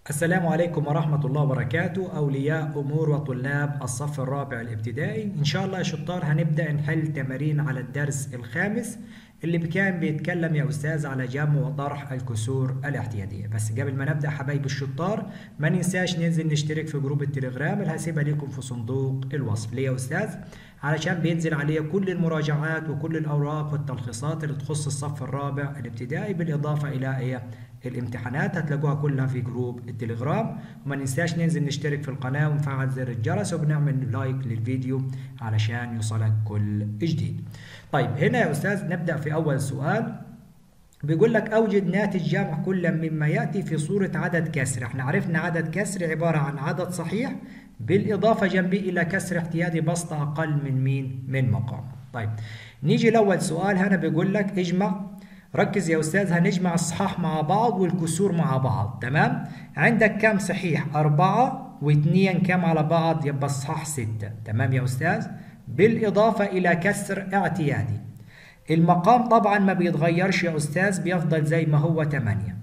السلام عليكم ورحمة الله وبركاته أولياء أمور وطلاب الصف الرابع الابتدائي. إن شاء الله يا شطار هنبدأ نحل تمارين على الدرس الخامس اللي كان بيتكلم يا أستاذ على جمع وطرح الكسور الاعتيادية. بس قبل ما نبدأ حبايب الشطار ما ننساش ننزل نشترك في جروب التليجرام اللي هسيبها لكم في صندوق الوصف ليه يا أستاذ، علشان بينزل عليه كل المراجعات وكل الأوراق والتلخيصات اللي تخص الصف الرابع الابتدائي بالإضافة إلى الامتحانات هتلاقوها كلها في جروب التليجرام. وما ننساش ننزل نشترك في القناة ونفعل زر الجرس وبنعمل لايك للفيديو علشان يوصلك كل جديد. طيب هنا يا أستاذ نبدأ في أول سؤال. بيقول لك أوجد ناتج جمع كل مما يأتي في صورة عدد كسر. احنا عرفنا عدد كسر عبارة عن عدد صحيح بالإضافة جنبه إلى كسر احتيادي بسط أقل من مين؟ من مقام. طيب نيجي لأول سؤال. هنا بيقول لك اجمع. ركز يا أستاذ، هنجمع الصحاح مع بعض والكسور مع بعض. تمام؟ عندك كم صحيح؟ 4 و2 كم على بعض؟ يبقى الصحاح 6. تمام يا أستاذ؟ بالإضافة إلى كسر اعتيادي. المقام طبعا ما بيتغيرش يا أستاذ، بيفضل زي ما هو 8.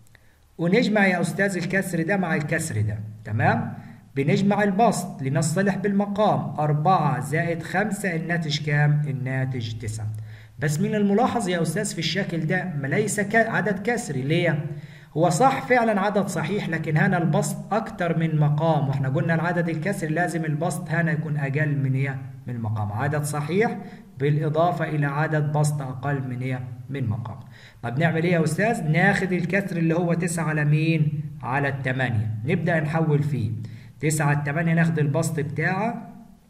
ونجمع يا أستاذ الكسر ده مع الكسر ده. تمام؟ بنجمع البسط لنصطلح بالمقام. 4 زائد 5 الناتج كام؟ الناتج 9. بس من الملاحظ يا أستاذ في الشكل ده ما ليس عدد كسري. ليه؟ هو صح فعلا عدد صحيح، لكن هنا البسط أكتر من مقام، واحنا قلنا العدد الكسري لازم البسط هنا يكون أقل من من المقام. عدد صحيح بالإضافة إلى عدد بسط أقل من من مقام. طب نعمل إيه يا أستاذ؟ ناخد الكسر اللي هو 9 على مين؟ على 8. نبدأ نحول فيه 9 على 8، ناخد البسط بتاعه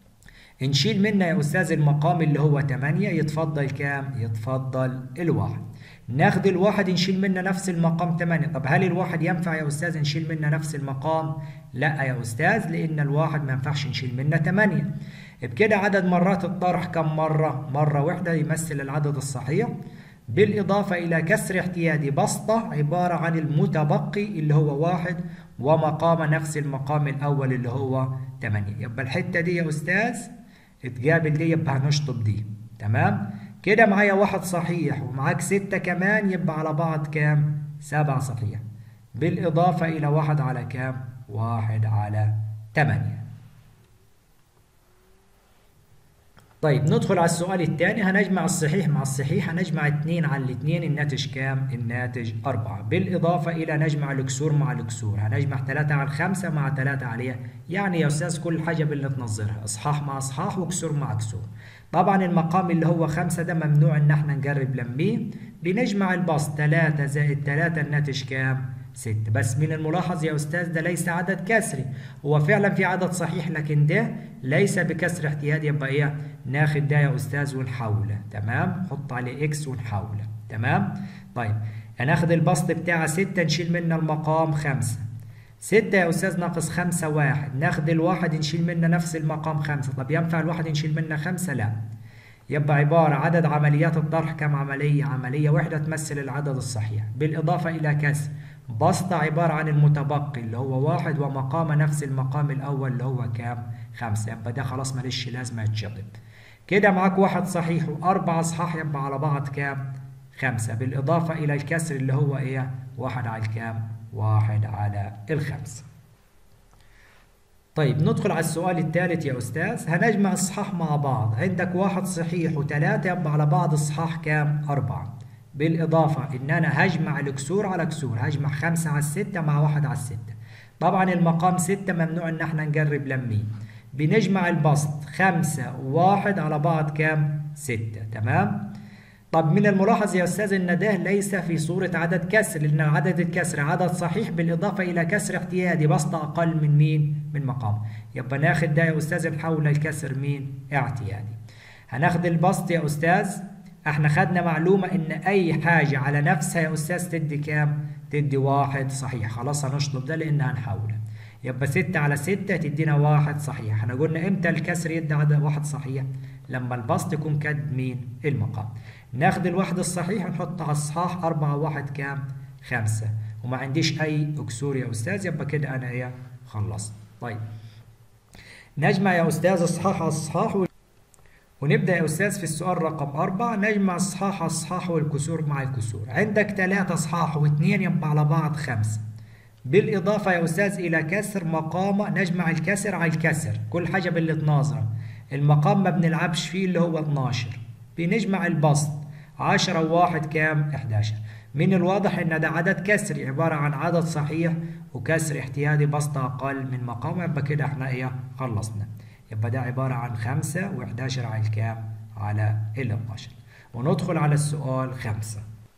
نشيل منه يا أستاذ المقام اللي هو 8، يتفضل كام؟ يتفضل الواحد. ناخد الواحد نشيل منه نفس المقام 8. طب هل الواحد ينفع يا أستاذ نشيل منه نفس المقام؟ لا يا أستاذ، لأن الواحد ما ينفعش نشيل منه 8. بكده عدد مرات الطرح كم مرة؟ مرة واحدة، يمثل العدد الصحيح. بالإضافة إلى كسر احتيادي بسطة عبارة عن المتبقي اللي هو 1 ومقام نفس المقام الأول اللي هو 8. يبقى الحتة دي يا أستاذ تقابل دي، يبقى هنشطب دي. تمام؟ كده معايا 1 صحيح ومعاك 6 كمان، يبقى على بعض كام؟ 7 صحيح. بالإضافة إلى 1 على كام؟ 1 على 8. طيب ندخل على السؤال الثاني. هنجمع الصحيح مع الصحيح، هنجمع 2 على 2 الناتج كام؟ الناتج 4. بالإضافة إلى نجمع الكسور مع الكسور، هنجمع 3 على 5 مع 3 عليها. يعني يا أستاذ كل حاجة بنتنظرها إصحاح مع إصحاح وكسور مع كسور. طبعا المقام اللي هو 5 ده ممنوع إن احنا نقرب لميه. بنجمع البسط 3 زائد 3 الناتج كام؟ 6. بس من الملاحظ يا أستاذ ده ليس عدد كسري، هو فعلا في عدد صحيح لكن ده ليس بكسر احتيادي. يبقى إيه؟ ناخد ده يا أستاذ ونحوله. تمام؟ نحط عليه إكس ونحوله. تمام؟ طيب هناخد البسط بتاع 6 نشيل منه المقام 5. 6 يا أستاذ ناقص 5 1. ناخد الواحد نشيل منه نفس المقام 5. طب ينفع الواحد نشيل منه 5؟ لا. يبقى عبارة عدد عمليات الطرح كم عملية؟ عملية واحدة تمثل العدد الصحيح. بالإضافة إلى كسر بسطة عبارة عن المتبقي اللي هو 1 ومقام نفس المقام الأول اللي هو كام؟ 5. يبقى ده خلاص ماليش لازمة يتشطب. كده معاك 1 صحيح و4 أصحاح، يبقى على بعض كام؟ 5. بالإضافة إلى الكسر اللي هو إيه؟ 1 على الكام؟ 1 على 5. طيب ندخل على السؤال الثالث يا أستاذ. هنجمع الصحاح مع بعض. عندك 1 صحيح و3، يبقى على بعض الصحاح كام؟ 4. بالإضافة إن أنا هجمع الكسور على كسور، هجمع 5 على 6 مع 1 على 6. طبعا المقام 6 ممنوع إن احنا نقرب لميه. بنجمع البسط 5 و1 على بعض كام؟ 6. تمام؟ طب من الملاحظ يا أستاذ إن ده ليس في صورة عدد كسر، لأن عدد الكسر عدد صحيح بالإضافة إلى كسر احتيادي بسط أقل من مين؟ من مقام. يبقى ناخد ده يا أستاذ نحول الكسر مين؟ اعتيادي. هناخد البسط يا أستاذ، احنا خدنا معلومة إن أي حاجة على نفسها يا أستاذ تدي كام؟ تدي 1 صحيح. خلاص هنشطب ده لأنها هنحوله. يبقى 6 على 6 تدينا 1 صحيح. احنا قلنا إمتى الكسر يدي عدد 1 صحيح؟ لما البسط يكون كد مين؟ المقام. ناخد الواحد الصحيح نحط على الصحاح 4 1 كام؟ 5. وما عنديش أي كسور يا أستاذ، يبقى كده أنا إيه؟ خلصت. طيب نجمع يا أستاذ الصحاح على الصحاح ونبدأ يا أستاذ في السؤال رقم 4. نجمع الصحاح على الصحاح والكسور مع الكسور. عندك 3 صحاح و2 يبقى على بعض 5. بالإضافة يا أستاذ إلى كسر مقام، نجمع الكسر على الكسر، كل حاجة باللي تناظره. المقام ما بنلعبش فيه اللي هو 12، بنجمع البسط 10 و1 كام؟ 11. من الواضح إن ده عدد كسري عبارة عن عدد صحيح وكسر احتيادي بسط أقل من مقام، يبقى كده إحنا إيه؟ خلصنا. يبقى ده عبارة عن 5 و11 على الكام؟ على ال 12. وندخل على السؤال 5.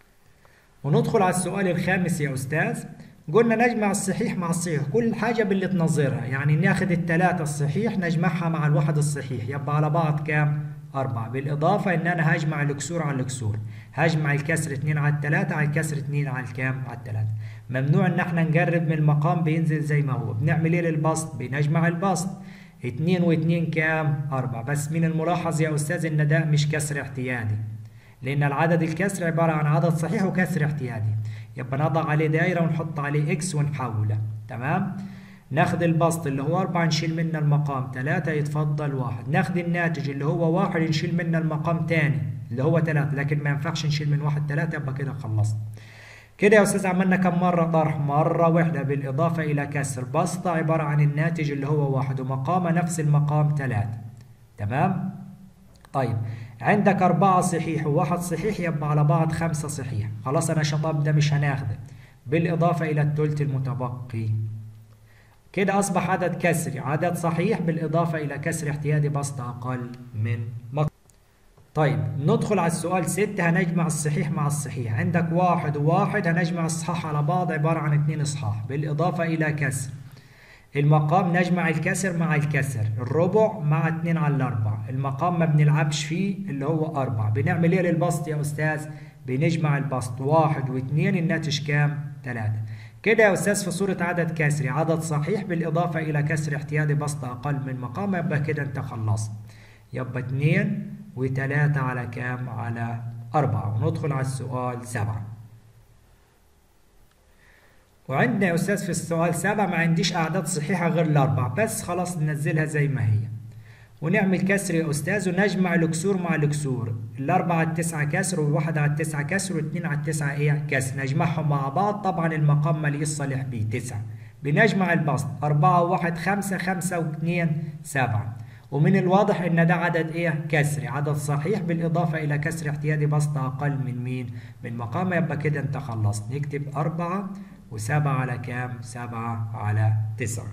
وندخل على السؤال الخامس يا أستاذ. قلنا نجمع الصحيح مع الصحيح، كل حاجة باللي تنظرها، يعني ناخد الثلاثة الصحيح نجمعها مع الواحد الصحيح، يبقى على بعض كام؟ 4. بالإضافة إن أنا هجمع الكسور على الكسور، هجمع الكسر 2 على 3 على الكسر 2 على الكام؟ على 3. ممنوع إن احنا نقرب من المقام، بينزل زي ما هو. بنعمل إيه للبسط؟ بنجمع البسط 2 و2 كام؟ 4. بس من الملاحظ يا أستاذ إن ده مش كسر احتيادي، لأن العدد الكسر عبارة عن عدد صحيح وكسر احتيادي، يبقى نضع عليه دايرة ونحط عليه إكس ونحوله. تمام؟ ناخد البسط اللي هو 4 نشيل منه المقام 3 يتفضل 1. ناخد الناتج اللي هو 1 نشيل منه المقام تاني اللي هو 3، لكن ما ينفعش نشيل من 1 3، يبقى كده خلصت. كده يا أستاذ عملنا كم مرة طرح؟ مرة واحدة. بالإضافة إلى كسر بسطة عبارة عن الناتج اللي هو 1 ومقامه نفس المقام 3. تمام؟ طيب عندك 4 صحيح و1 صحيح، يبقى على بعض 5 صحيح. خلاص أنا شطب ده مش هناخده. بالإضافة إلى الثلث المتبقي. كده أصبح عدد كسري، عدد صحيح بالإضافة إلى كسر احتيادي بسط أقل من مقام. طيب ندخل على السؤال 6. هنجمع الصحيح مع الصحيح. عندك 1 و1 هنجمع الصحاح على بعض عبارة عن 2 إصحاح. بالإضافة إلى كسر المقام نجمع الكسر مع الكسر، الربع مع 2 على 4. المقام ما بنلعبش فيه اللي هو 4. بنعمل ايه للبسط يا أستاذ؟ بنجمع البسط 1 و2 الناتج كام؟ 3. كده يا أستاذ في صورة عدد كسري، عدد صحيح بالإضافة إلى كسر احتيادي بسط أقل من مقام، يبقى كده أنت خلصت. يبقى 2 و3 على كام؟ على 4. وندخل على السؤال 7. وعندنا يا أستاذ في السؤال 7 ما عنديش أعداد صحيحة غير الأربع بس، خلاص ننزلها زي ما هي. ونعمل كسر يا أستاذ ونجمع الكسور مع الكسور، الأربعة على 9 كسر والواحد على 9 كسر و2 على 9 إيه؟ كسر. نجمعهم مع بعض، طبعا المقام ماليش صالح بيه 9. بنجمع البسط 4 و1 5 5 و2 7. ومن الواضح إن ده عدد إيه؟ كسري، عدد صحيح بالإضافة إلى كسر احتيادي بسط أقل من مين؟ من مقام. يبقى كده أنت خلصت. نكتب 4 و7 على كام؟ 7 على 9.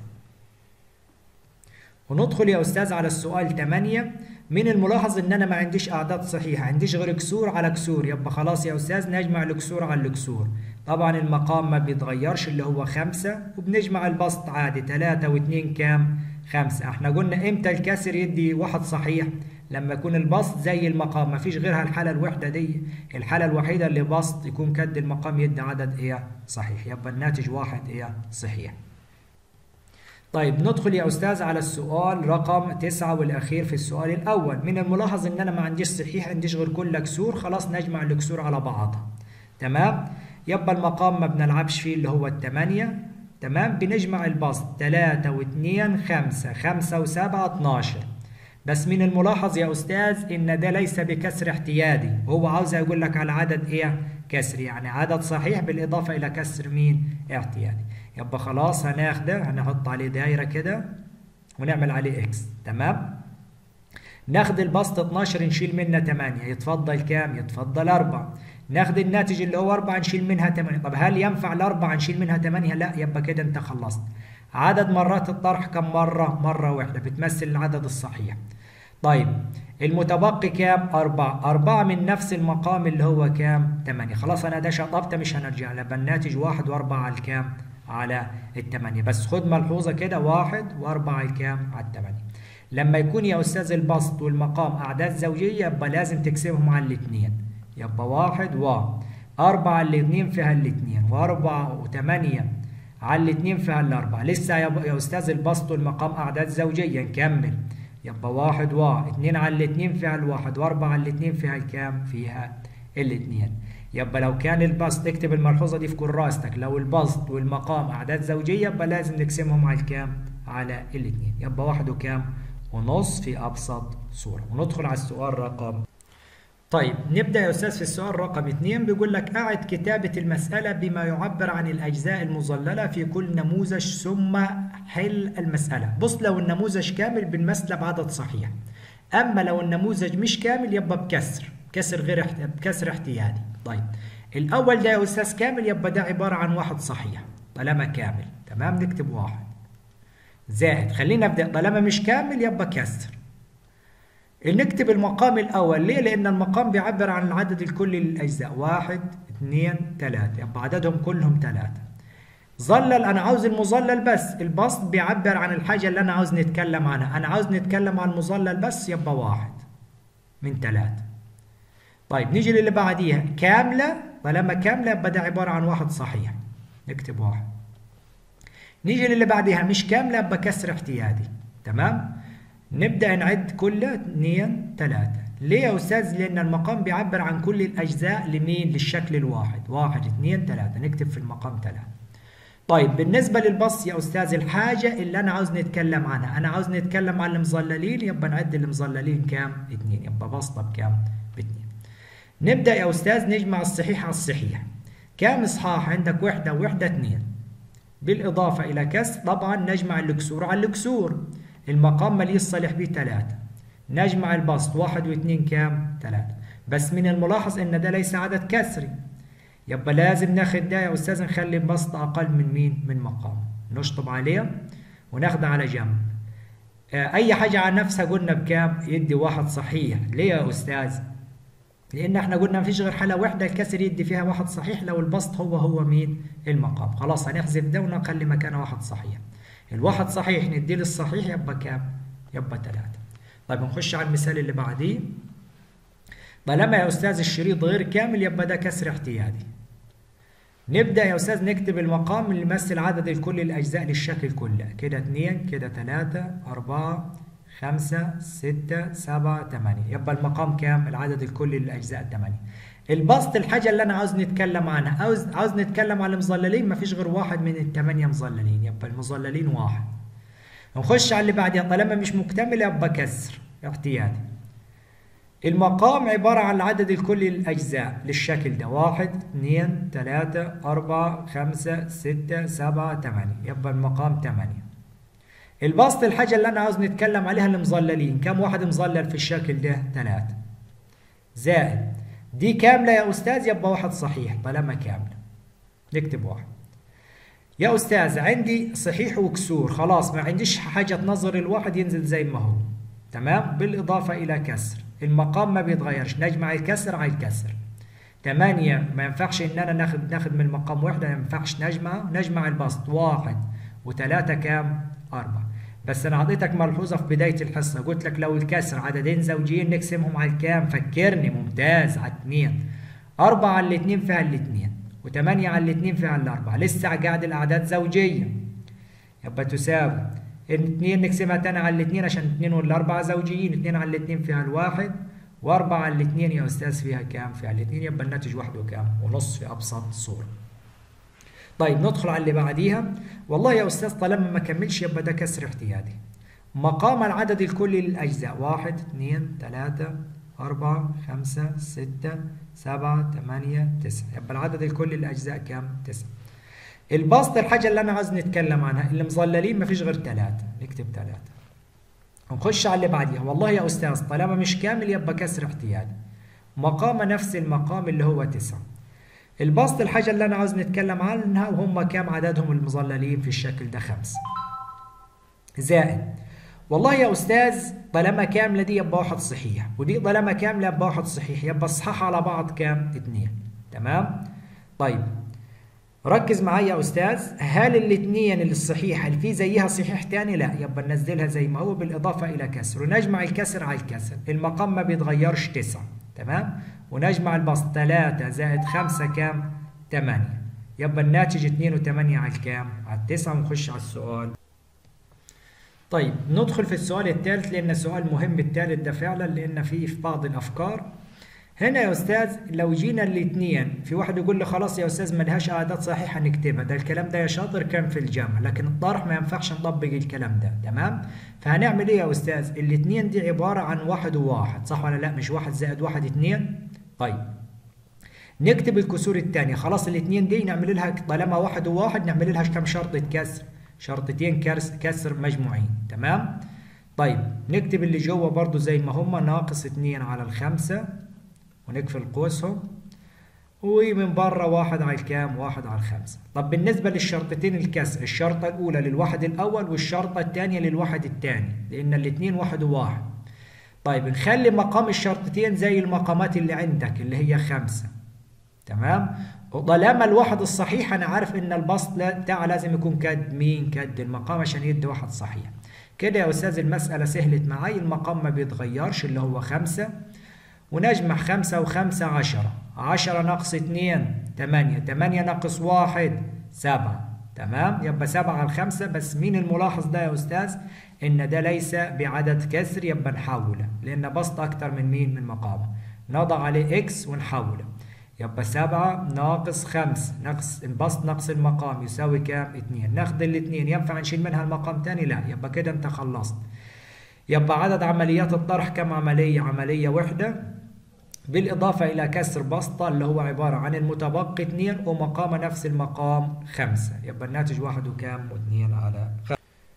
وندخل يا أستاذ على السؤال 8. من الملاحظ إن أنا ما عنديش أعداد صحيحة، عنديش غير كسور على كسور، يبقى خلاص يا أستاذ نجمع الكسور على الكسور. طبعا المقام ما بيتغيرش اللي هو 5، وبنجمع البسط عادي 3 و2 كام؟ 5. احنا قلنا إمتى الكسر يدي واحد صحيح؟ لما يكون البسط زي المقام، ما فيش غيرها الحالة الوحدة دي، الحالة الوحيدة اللي بسط يكون كد المقام يدي عدد إيه؟ صحيح، يبقى الناتج 1 إيه؟ صحيح. طيب ندخل يا أستاذ على السؤال رقم 9 والأخير في السؤال الأول. من الملاحظ إن أنا ما عنديش صحيح، عنديش غير كل كسور، خلاص نجمع الكسور على بعضها. تمام؟ يبقى المقام ما بنلعبش فيه اللي هو 8. تمام؟ بنجمع البسط 3 و2 5 5 و7 12. بس من الملاحظ يا أستاذ إن ده ليس بكسر احتيادي، هو عاوز يقول لك على عدد إيه؟ كسر، يعني عدد صحيح بالإضافة إلى كسر مين؟ احتيادي. يبقى خلاص هناخده، هنحط عليه دايرة كده ونعمل عليه إكس. تمام؟ ناخد البسط 12 نشيل منها 8، يتفضل كام؟ يتفضل 4. ناخد الناتج اللي هو 4 نشيل منها 8. طب هل ينفع الأربعة نشيل منها 8؟ لا، يبقى كده أنت خلصت. عدد مرات الطرح كم مرة؟ مرة واحدة، بتمثل العدد الصحيح. طيب المتبقي كام؟ 4. 4 من نفس المقام اللي هو كام؟ 8. خلاص أنا ده شطبته مش هنرجع له، يبقى الناتج 1 و4 على الكام؟ على ال8. بس خد ملحوظة كده، 1 و4 على الكام؟ على ال8. لما يكون يا أستاذ البسط والمقام أعداد زوجية يبقى لازم تقسمهم على الاثنين، يبقى 1 و4 على الاثنين فيها الاثنين، و4 و8 على الاثنين فيها الأربعة. لسه يا أستاذ البسط والمقام أعداد زوجية، نكمل. يبقى 1 و2 على الاثنين فيها الواحد، و4 على الاثنين فيها الكام؟ فيها الاثنين. يبقى لو كان البسط، اكتب الملحوظة دي في كراستك، لو البسط والمقام أعداد زوجية يبقى لازم نقسمهم على الكام؟ على الاثنين. يبقى 1 وكام؟ ونص في أبسط صورة. وندخل على السؤال رقم طيب نبدأ يا أستاذ في السؤال رقم 2. بيقول لك أعد كتابة المسألة بما يعبر عن الأجزاء المظللة في كل نموذج ثم حل المسألة. بص، لو النموذج كامل بنمثله بعدد صحيح، أما لو النموذج مش كامل يبقى بكسر احتيادي. طيب الأول ده يا أستاذ كامل، يبقى ده عبارة عن واحد صحيح طالما كامل، تمام، نكتب واحد زائد. خلينا نبدأ، طالما مش كامل يبقى كسر. نكتب المقام الأول، ليه؟ لأن المقام بيعبر عن العدد الكلي للأجزاء، 1 2 3، يبقى عددهم كلهم 3. ظلل، أنا عاوز المظلل بس، البسط بيعبر عن الحاجة اللي أنا عاوز نتكلم عنها، أنا عاوز نتكلم عن المظلل بس، يبقى 1 من 3. طيب نيجي للي بعديها، كاملة، طالما كاملة يبقى ده عبارة عن واحد صحيح، نكتب 1. نيجي للي بعديها مش كاملة يبقى كسر احتيادي، تمام؟ نبدأ نعد كلها 2 3. ليه يا أستاذ؟ لأن المقام بيعبر عن كل الأجزاء لمين؟ للشكل الواحد، 1 2 3، نكتب في المقام 3. طيب بالنسبة للبسط يا أستاذ، الحاجة اللي أنا عاوز نتكلم عنها، أنا عاوز نتكلم عن المظللين، يبقى نعد المظللين كام؟ 2، يبقى بسطة بكام؟ ب2. نبدأ يا أستاذ نجمع الصحيح على الصحيح. كام إصحاح عندك؟ وحدة ووحدة 2، بالإضافة إلى كسر، طبعا نجمع الكسور على الكسور. المقام مليه الصالح به 3، نجمع البسط 1 و2 كام؟ 3. بس من الملاحظ ان ده ليس عدد كسري، يبقى لازم ناخد ده يا استاذ نخلي البسط اقل من مين؟ من مقام، نشطب عليه وناخده على جنب. اي حاجه عن نفسها قلنا بكام؟ يدي واحد صحيح. ليه يا استاذ؟ لان احنا قلنا مفيش غير حاله واحده الكسر يدي فيها واحد صحيح، لو البسط هو مين؟ المقام. خلاص هنحذف ده ونخلي مكانه واحد صحيح. الواحد صحيح نديه للصحيح يبقى كام؟ يبقى 3. طيب نخش على المثال اللي بعديه. طالما يا أستاذ الشريط غير كامل يبقى ده كسر احتيادي. نبدأ يا أستاذ نكتب المقام اللي يمثل عدد الكل الأجزاء للشكل كله، كده 2 كده 3 4 5 6 7 8، يبقى المقام كام؟ العدد الكلي للأجزاء 8. البسط الحاجة اللي أنا عاوز نتكلم عنها، عاوز نتكلم عن المظللين، مفيش غير واحد من ال8 مظللين، يبقى المظللين 1. نخش على اللي بعدها، طالما مش مكتمل يبقى كسر احتيادي. المقام عبارة عن العدد الكلي للأجزاء للشكل ده، 1 2 3 4 5 6 7 8، يبقى المقام 8. البسط الحاجة اللي أنا عاوز نتكلم عليها المظللين، كم واحد مظلل في الشكل ده؟ 3 زائد دي كاملة يا أستاذ، يبقى واحد صحيح طالما كاملة، نكتب 1. يا أستاذ عندي صحيح وكسور، خلاص ما عنديش حاجة تنظر الواحد ينزل زي ما هو، تمام، بالإضافة إلى كسر. المقام ما بيتغيرش، نجمع الكسر على الكسر. 8 ما ينفعش إن أنا ناخد من المقام وحدة، ما ينفعش نجمع البسط 1 و3 كام؟ 4. بس أنا أعطيتك ملحوظة في بداية الحصة، قلت لك لو الكسر عددين زوجيين نقسمهم على الكام؟ فكرني، ممتاز، على 2. 4 على 2 فيها ال2، و8 على 2 فيها ال4، لسه قاعد الأعداد زوجية، يبقى تساوي 2 نقسمها تاني على 2 عشان 2 وال4 زوجيين، 2 على 2 فيها ال1، و4 على 2 يا أستاذ فيها كام؟ فيها ال2، يبقى الناتج وحده كام؟ ونص في أبسط صورة. طيب ندخل على اللي بعديها. والله يا أستاذ طالما ما كملش يبقى ده كسر احتيادي. مقام العدد الكلي للأجزاء، 1 2 3 4 5 6 7 8 9، يبقى العدد الكلي للأجزاء كام؟ 9. البسط الحاجة اللي أنا عايز نتكلم عنها، اللي مظللين مفيش غير 3، نكتب 3. ونخش على اللي بعديها. والله يا أستاذ طالما مش كامل يبقى كسر احتيادي. مقام نفس المقام اللي هو 9. البسط الحاجة اللي أنا عاوز نتكلم عنها، وهم كام عددهم المظللين في الشكل ده؟ 5 زائد. والله يا أستاذ طالما كاملة دي يبقى واحد صحيح، ودي طالما كاملة يبقى واحد صحيح، يبقى الصحاح على بعض كام؟ 2، تمام؟ طيب ركز معايا يا أستاذ، هل الاثنين اللي الصحيح هل في زيها صحيح تاني؟ لا، يبقى ننزلها زي ما هو بالإضافة إلى كسر، ونجمع الكسر على الكسر. المقام ما بيتغيرش 9، تمام؟ ونجمع البسط 3 زائد 5 كام؟ 8، يبقى الناتج 2 و8 على الكام؟ على 9. ونخش على السؤال. طيب ندخل في السؤال الثالث، لأن السؤال مهم الثالث ده فعلا، لأن فيه في بعض الأفكار. هنا يا أستاذ لو جينا الاثنين، في واحد يقول لي خلاص يا أستاذ ما لهاش أعداد صحيحة نكتبها، ده الكلام ده يا شاطر كان في الجمع، لكن الطرح ما ينفعش نطبق الكلام ده، تمام؟ فهنعمل إيه يا أستاذ؟ الاثنين دي عبارة عن 1 و1، صح ولا لا؟ مش 1 زائد 1 2، طيب نكتب الكسور الثانية. خلاص الاثنين دي نعمل لها طالما واحد وواحد نعمل لها كم شرطة كسر؟ شرطتين كسر مجموعين. تمام؟ طيب نكتب اللي جوه برضو زي ما هما، ناقص 2 على الخمسة ونقفل قوسهم، ومن بره 1 على الكام؟ 1 على الخمسة. طب بالنسبة للشرطتين الكسر، الشرطة الأولى للواحد الأول والشرطة الثانية للواحد الثاني، لأن الاثنين واحد وواحد. طيب نخلي مقام الشرطتين زي المقامات اللي عندك اللي هي 5. تمام؟ وطالما الواحد الصحيح أنا عارف إن البسط بتاعه لازم يكون قد مين؟ قد المقام عشان يدي واحد صحيح. كده يا أستاذ المسألة سهلت معي، المقام ما بيتغيرش اللي هو 5، ونجمع 5 و5 10. 10 ناقص 2 8، 8 ناقص 1 7. تمام؟ يبقى 7 على 5. بس مين الملاحظ ده يا أستاذ؟ إن ده ليس بعدد كسر، يبقى نحوله لأن بسط أكتر من مين؟ من مقامه. نضع عليه إكس ونحوله، يبقى 7 ناقص 5 ناقص البسط ناقص المقام يساوي كام؟ 2. ناخد الاثنين، ينفع نشيل منها المقام تاني؟ لا. يبقى كده أنت خلصت. يبقى عدد عمليات الطرح كم عملية؟ عملية واحدة، بالإضافة إلى كسر بسطة اللي هو عبارة عن المتبقي 2 ومقام نفس المقام 5. يبقى الناتج 1 وكام؟ و2 على 5.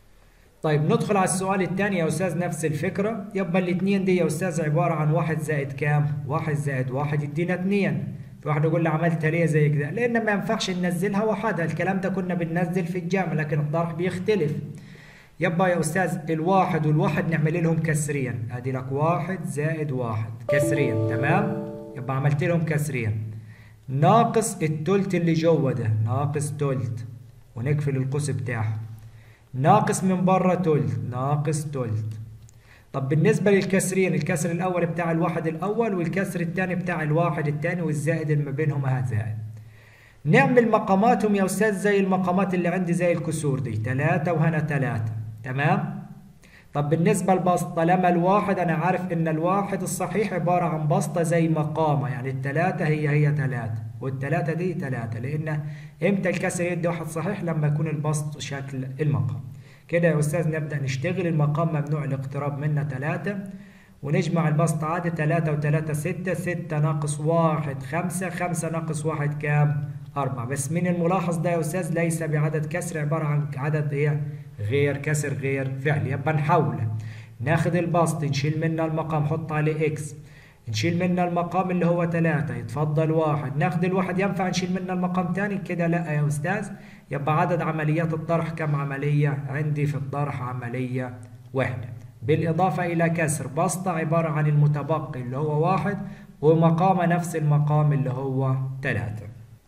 طيب ندخل على السؤال الثاني يا أستاذ، نفس الفكرة. يبقى الاثنين دي يا أستاذ عبارة عن 1 زائد كام؟ 1 زائد 1 يدينا 2. في واحد يقول لي عملت ليه زي كده؟ لأن ما ينفعش ننزلها وحدها، الكلام ده كنا بننزل في الجامع لكن الطرح بيختلف. يبقى يا أستاذ الواحد والواحد نعمل لهم كسرين، أدي لك 1 زائد 1 كسرين. تمام؟ يبقى عملت لهم كسرين، ناقص التلت اللي جوه ده، ناقص تلت ونقفل القوس بتاعه، ناقص من بره تلت، ناقص تلت. طب بالنسبة للكسرين، الكسر الأول بتاع الواحد الأول والكسر الثاني بتاع الواحد الثاني والزائد اللي ما بينهم ها زائد. نعمل مقاماتهم يا أستاذ زي المقامات اللي عندي زي الكسور دي، 3 وهنا 3. تمام؟ طب بالنسبة للبسط، طالما الواحد أنا عارف إن الواحد الصحيح عبارة عن بسطة زي مقامة، يعني الثلاثة هي 3 والثلاثة دي 3، لأن إمتى الكسر يدي واحد صحيح؟ لما يكون البسط شكل المقام. كده يا أستاذ نبدأ نشتغل. المقام ممنوع الاقتراب منه 3، ونجمع البسط عادي 3 و3 6، 6 ناقص 1 5، 5 ناقص 1 كام؟ 4. بس من الملاحظ ده يا أستاذ ليس بعدد كسر، عبارة عن عدد إيه؟ غير كسر غير فعل. يبقى نحوله، ناخد البسط نشيل منه المقام حط عليه إكس، نشيل منه المقام اللي هو 3 يتفضل 1، ناخد الواحد ينفع نشيل منه المقام تاني؟ كده لا يا أستاذ. يبقى عدد عمليات الطرح كم عملية؟ عندي في الطرح عملية واحدة، بالإضافة إلى كسر بسطة عبارة عن المتبقي اللي هو 1 ومقام نفس المقام اللي هو 3.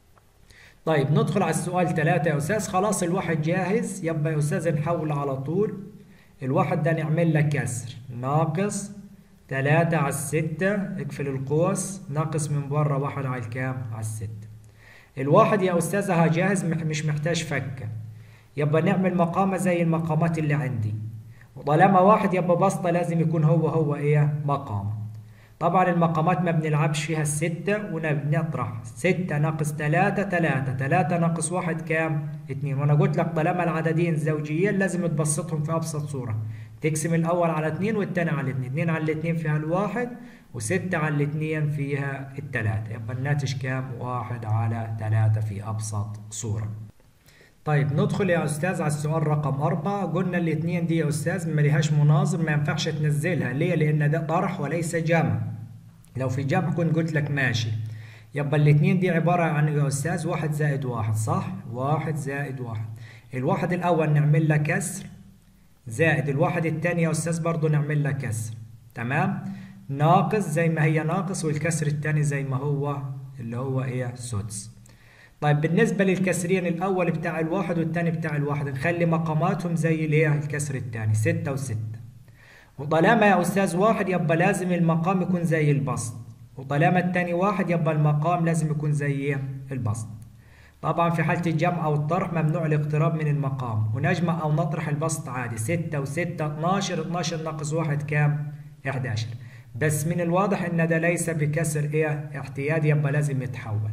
طيب ندخل على السؤال 3 يا أستاذ. خلاص الواحد جاهز. يبقى يا أستاذ نحول على طول. الواحد ده نعمل له كسر، ناقص 3 على 6، اقفل القوس، ناقص من بره 1 على الكام؟ على 6. الواحد يا أستاذ ها جاهز، مش محتاج فكة. يبقى نعمل مقامة زي المقامات اللي عندي، وطالما واحد يبقى بسطة لازم يكون هو إيه؟ مقام. طبعا المقامات ما بنلعبش فيها الستة ونطرح 6 ناقص 3 3، 3 ناقص 1 كام؟ 2. وأنا قلت لك طالما العددين زوجيين لازم تبسطهم في أبسط صورة، تقسم الأول على 2 والثاني على 2، 2 على 2 فيها الواحد و6 على 2 فيها الثلاثة، يبقى الناتج كام؟ 1 على 3 في أبسط صورة. طيب ندخل يا أستاذ على السؤال رقم 4. قلنا الاثنين دي يا أستاذ ما لهاش مناظر، ما ينفعش تنزلها. ليه؟ لأن ده طرح وليس جمع. لو في جمع كنت قلت لك ماشي. يبقى الاثنين دي عبارة عن يا أستاذ 1 زائد 1 صح؟ 1 زائد 1. الواحد الأول نعمل له كسر زائد الواحد الثاني يا أستاذ برضه نعمل له كسر. تمام؟ ناقص زي ما هي ناقص، والكسر الثاني زي ما هو اللي هو إيه؟ سدس. طيب بالنسبة للكسرين الأول بتاع الواحد والثاني بتاع الواحد نخلي مقاماتهم زي الايه؟ الكسر الثاني 6 و6. وطالما يا أستاذ واحد يبقى لازم المقام يكون زي البسط، وطالما الثاني واحد يبقى المقام لازم يكون زي البسط. طبعا في حالة الجمع أو الطرح ممنوع الاقتراب من المقام، ونجمع أو نطرح البسط عادي 6 و6 12، 12 ناقص 1 كام؟ 11. بس من الواضح إن ده ليس بكسر إيه؟ احتيادي، يبقى لازم يتحول.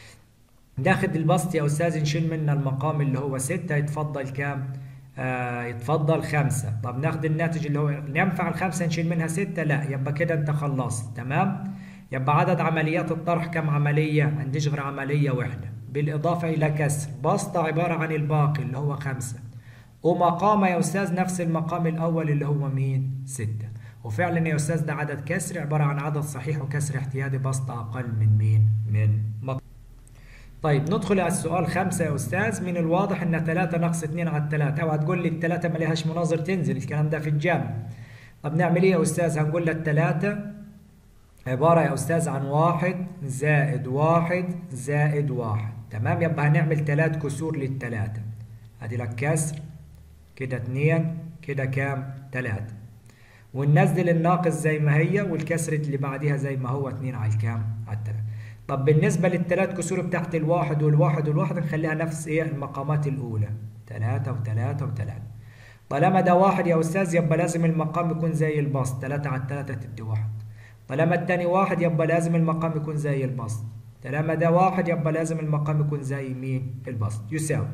ناخد البسط يا أستاذ نشيل منه المقام اللي هو 6 يتفضل كام؟ يتفضل 5. طب ناخد الناتج اللي هو ينفع ال5 نشيل منها 6؟ لا. يبقى كده أنت خلصت. تمام؟ يبقى عدد عمليات الطرح كم عملية؟ ما عنديش غير عملية واحدة، بالإضافة إلى كسر بسطة عبارة عن الباقي اللي هو 5، ومقام يا أستاذ نفس المقام الأول اللي هو مين؟ 6. وفعلا يا أستاذ ده عدد كسري عبارة عن عدد صحيح وكسر احتيادي بسطة أقل من مين؟ من مقام. طيب ندخل على السؤال 5 يا أستاذ. من الواضح إن 3 ناقص 2 على 3، أوعى تقول لي ال3 ما لهاش مناظر تنزل، الكلام ده في الجمع. طب نعمل إيه يا أستاذ؟ هنقول ال3 عبارة يا أستاذ عن 1 زائد 1 زائد 1. تمام؟ يبقى هنعمل 3 كسور لل3. أدي لك كسر، كده 2، كده كام؟ 3. وننزل الناقص زي ما هي والكسر اللي بعديها زي ما هو 2 على الكام؟ على 3. طب بالنسبة لل3 كسور بتاعت الواحد والواحد والواحد نخليها نفس إيه؟ المقامات الأولى 3 و3 و3. طالما ده 1 يا أستاذ يبقى لازم المقام يكون زي البسط، 3 على 3 تدي 1. طالما التاني 1 يبقى لازم المقام يكون زي البسط. طالما ده 1 يبقى لازم المقام يكون زي مين؟ البسط. يساوي.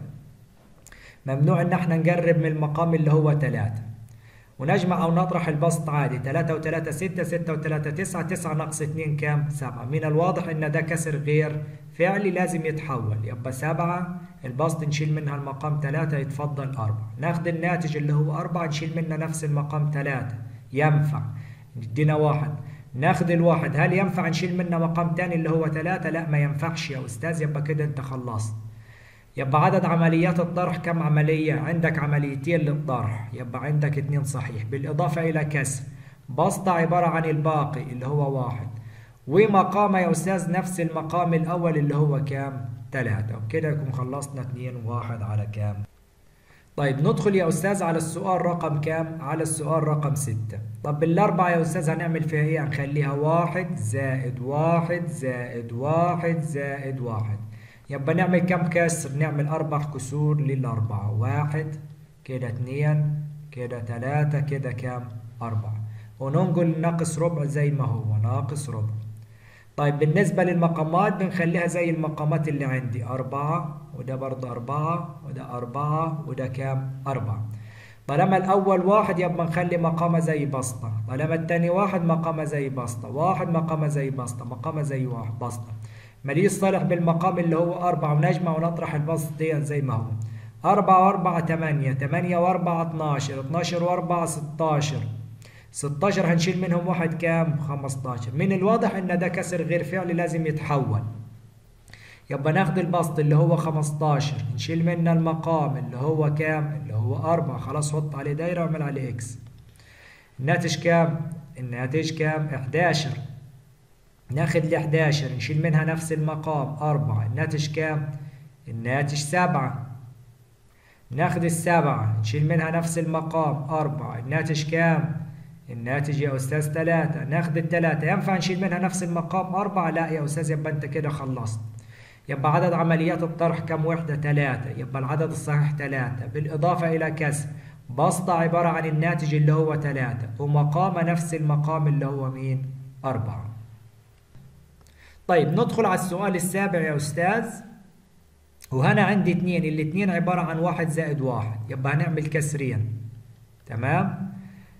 ممنوع ان احنا نقرب من المقام اللي هو 3 ونجمع او نطرح البسط عادي. 3 و3 6، 6 و3 9، 9 ناقص 2 كام؟ 7. من الواضح ان ده كسر غير فعلي لازم يتحول، يبقى 7 البسط نشيل منها المقام 3 يتفضل 4. ناخد الناتج اللي هو 4 نشيل منه نفس المقام 3 ينفع، ندينا 1. ناخد الواحد، هل ينفع نشيل منه مقام تاني اللي هو 3؟ لا ما ينفعش يا أستاذ. يبقى كده أنت خلصت. يبقى عدد عمليات الطرح كم عملية؟ عندك عمليتين للطرح، يبقى عندك 2 صحيح، بالإضافة إلى كسر بسطة عبارة عن الباقي اللي هو 1، ومقام يا أستاذ نفس المقام الأول اللي هو كام؟ 3. وبكده يكون خلصنا 2 و1 على كام؟ طيب ندخل يا أستاذ على السؤال رقم كام؟ على السؤال رقم 6. طب بالأربعة يا أستاذ هنعمل فيها إيه؟ هنخليها 1 زائد 1 زائد 1 زائد 1. يبقى نعمل كم كسر؟ نعمل 4 كسور للأربعة. 1 كده 2 كده 3 كده كام؟ 4. وننقل ناقص ربع زي ما هو ناقص ربع. طيب بالنسبة للمقامات بنخليها زي المقامات اللي عندي 4 وده برضه 4 وده 4 وده كام؟ 4. طالما الأول 1 يبقى نخلي مقامه زي بسطة، طالما الثاني 1 مقامه زي بسطة، 1 مقامه زي بسطة، مقامه زي 1 بسطة. ما دي يصطلح بالمقام اللي هو 4 ونجمع ونطرح البسط دي زي ما هو. 4 و4 8، 8 و4 12، 12 و4 16، 16 هنشيل منهم 1 كام؟ 15. من الواضح ان ده كسر غير فعلي لازم يتحول، يبقى ناخد البسط اللي هو 15 نشيل منه المقام اللي هو كام؟ اللي هو 4. خلاص حط عليه دايره واعمل عليه اكس. الناتج كام؟ الناتج كام؟ 11. ناخد ال 11 نشيل منها نفس المقام 4. الناتج كام؟ الناتج 7. ناخد السبعة نشيل منها نفس المقام 4. الناتج كام؟ الناتج يا أستاذ 3. ناخد ال3 ينفع نشيل منها نفس المقام 4؟ لا يا أستاذ. يبقى أنت كده خلصت. يبقى عدد عمليات الطرح كم وحدة؟ 3. يبقى العدد الصحيح 3 بالإضافة إلى كسر بسطة عبارة عن الناتج اللي هو 3 ومقام نفس المقام اللي هو مين؟ 4. طيب ندخل على السؤال السابع يا أستاذ. وهنا عندي 2، الاثنين عبارة عن 1 زائد 1، يبقى هنعمل كسرين. تمام؟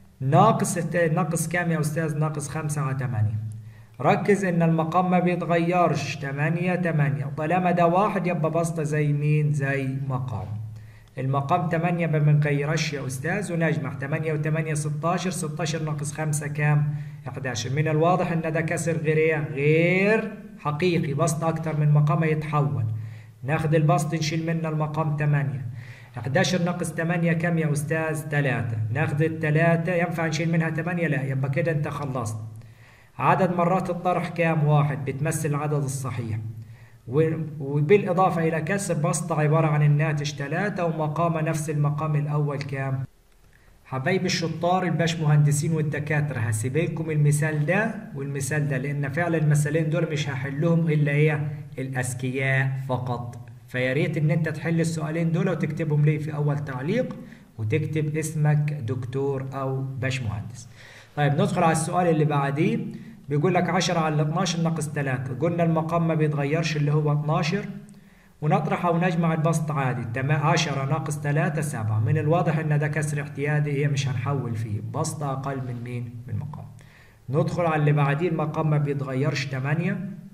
ناقص كام يا أستاذ؟ ناقص 5 على 8. ركز إن المقام ما بيتغيرش 8 8، طالما ده 1 يبقى بسطة زي مين؟ زي مقام. المقام 8 ما بنغيرش يا أستاذ ونجمع 8 و8 16، 16 ناقص 5 كام؟ 11. من الواضح إن ده كسر غير إيه؟ غير حقيقي، بسط أكتر من مقام يتحول. ناخد البسط نشيل منه المقام 8. 11 ناقص 8 كم يا أستاذ؟ 3. ناخد ال3 ينفع نشيل منها 8؟ لا. يبقى كده أنت خلصت. عدد مرات الطرح كام؟ 1 بتمثل العدد الصحيح، وبالإضافة إلى كسر بسطة عبارة عن الناتج 3 ومقام نفس المقام الأول كام؟ حبايب الشطار الباش مهندسين والدكاترة هسيبلكم المثال ده والمثال ده، لأن فعلا المثالين دول مش هحلهم إلا إيه؟ الأذكياء فقط. فيا ريت إن أنت تحل السؤالين دول وتكتبهم لي في أول تعليق وتكتب اسمك دكتور أو باش مهندس. طيب ندخل على السؤال اللي بعديه. بيقول لك 10 على 12 ناقص 3. قلنا المقام ما بيتغيرش اللي هو 12، ونطرح أو نجمع البسط عادي. 10 ناقص 3 7. من الواضح إن ده كسر احتيادي، هي مش هنحول فيه، بسط أقل من مين؟ من المقام. ندخل على اللي بعديه، المقام ما بيتغيرش 8،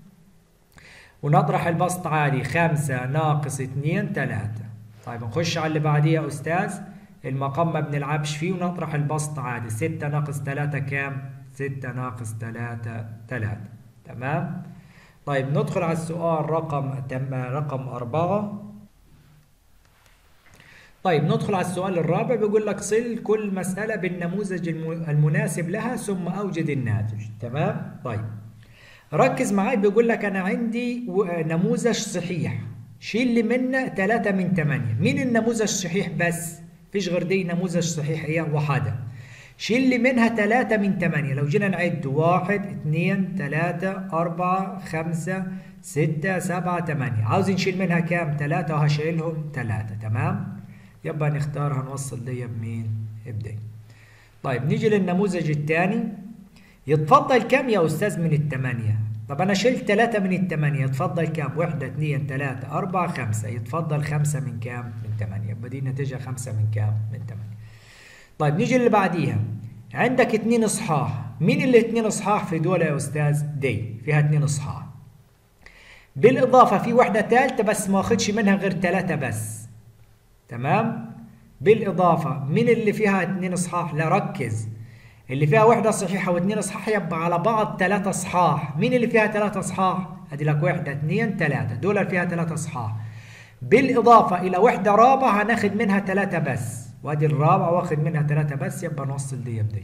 ونطرح البسط عادي 5 ناقص 2 3. طيب نخش على اللي بعديه يا أستاذ، المقام ما بنلعبش فيه ونطرح البسط عادي، 6 ناقص 3 كام؟ 6 ناقص 3 3. تمام؟ طيب ندخل على السؤال رقم 4. طيب ندخل على السؤال الرابع، بيقول لك صل كل مسألة بالنموذج المناسب لها ثم أوجد الناتج. تمام؟ طيب ركز معاي، بيقول لك أنا عندي نموذج صحيح، شيل لي منه 3 من 8. مين النموذج الصحيح بس؟ فيش غير دي نموذج صحيح هي وحدة. شيل لي منها 3 من 8. لو جينا نعد 1 2 3 4 5 6 7 8، عاوز نشيل منها كام؟ 3، وهشيلهم 3. تمام؟ يبقى نختار هنوصل دي بمين؟ بدي. طيب نيجي للنموذج الثاني، يتفضل كام يا أستاذ من الثمانية؟ طب أنا شلت 3 من الثمانية، يتفضل كام؟ 1 2 3 4 5، يتفضل 5 من كام؟ من 8. يبقى دي النتيجة 5 من كام؟ من 8. طيب نيجي اللي بعديها، عندك 2 إصحاح. مين اللي 2 إصحاح في دول يا أستاذ؟ دي فيها 2 إصحاح. بالإضافة في واحدة ثالثة بس ما واخدش منها غير 3 بس. تمام؟ بالإضافة مين اللي فيها 2 إصحاح؟ لا ركز، اللي فيها واحدة صحيحة و2 إصحاح يبقى على بعض 3 إصحاح. مين اللي فيها 3 إصحاح؟ أدي لك 1 2 3، دول اللي فيها 3 إصحاح. بالإضافة إلى واحدة رابعة هناخد منها 3 بس، وأدي الرابعة واخد منها 3 بس، يبقى نوصل دي بدي.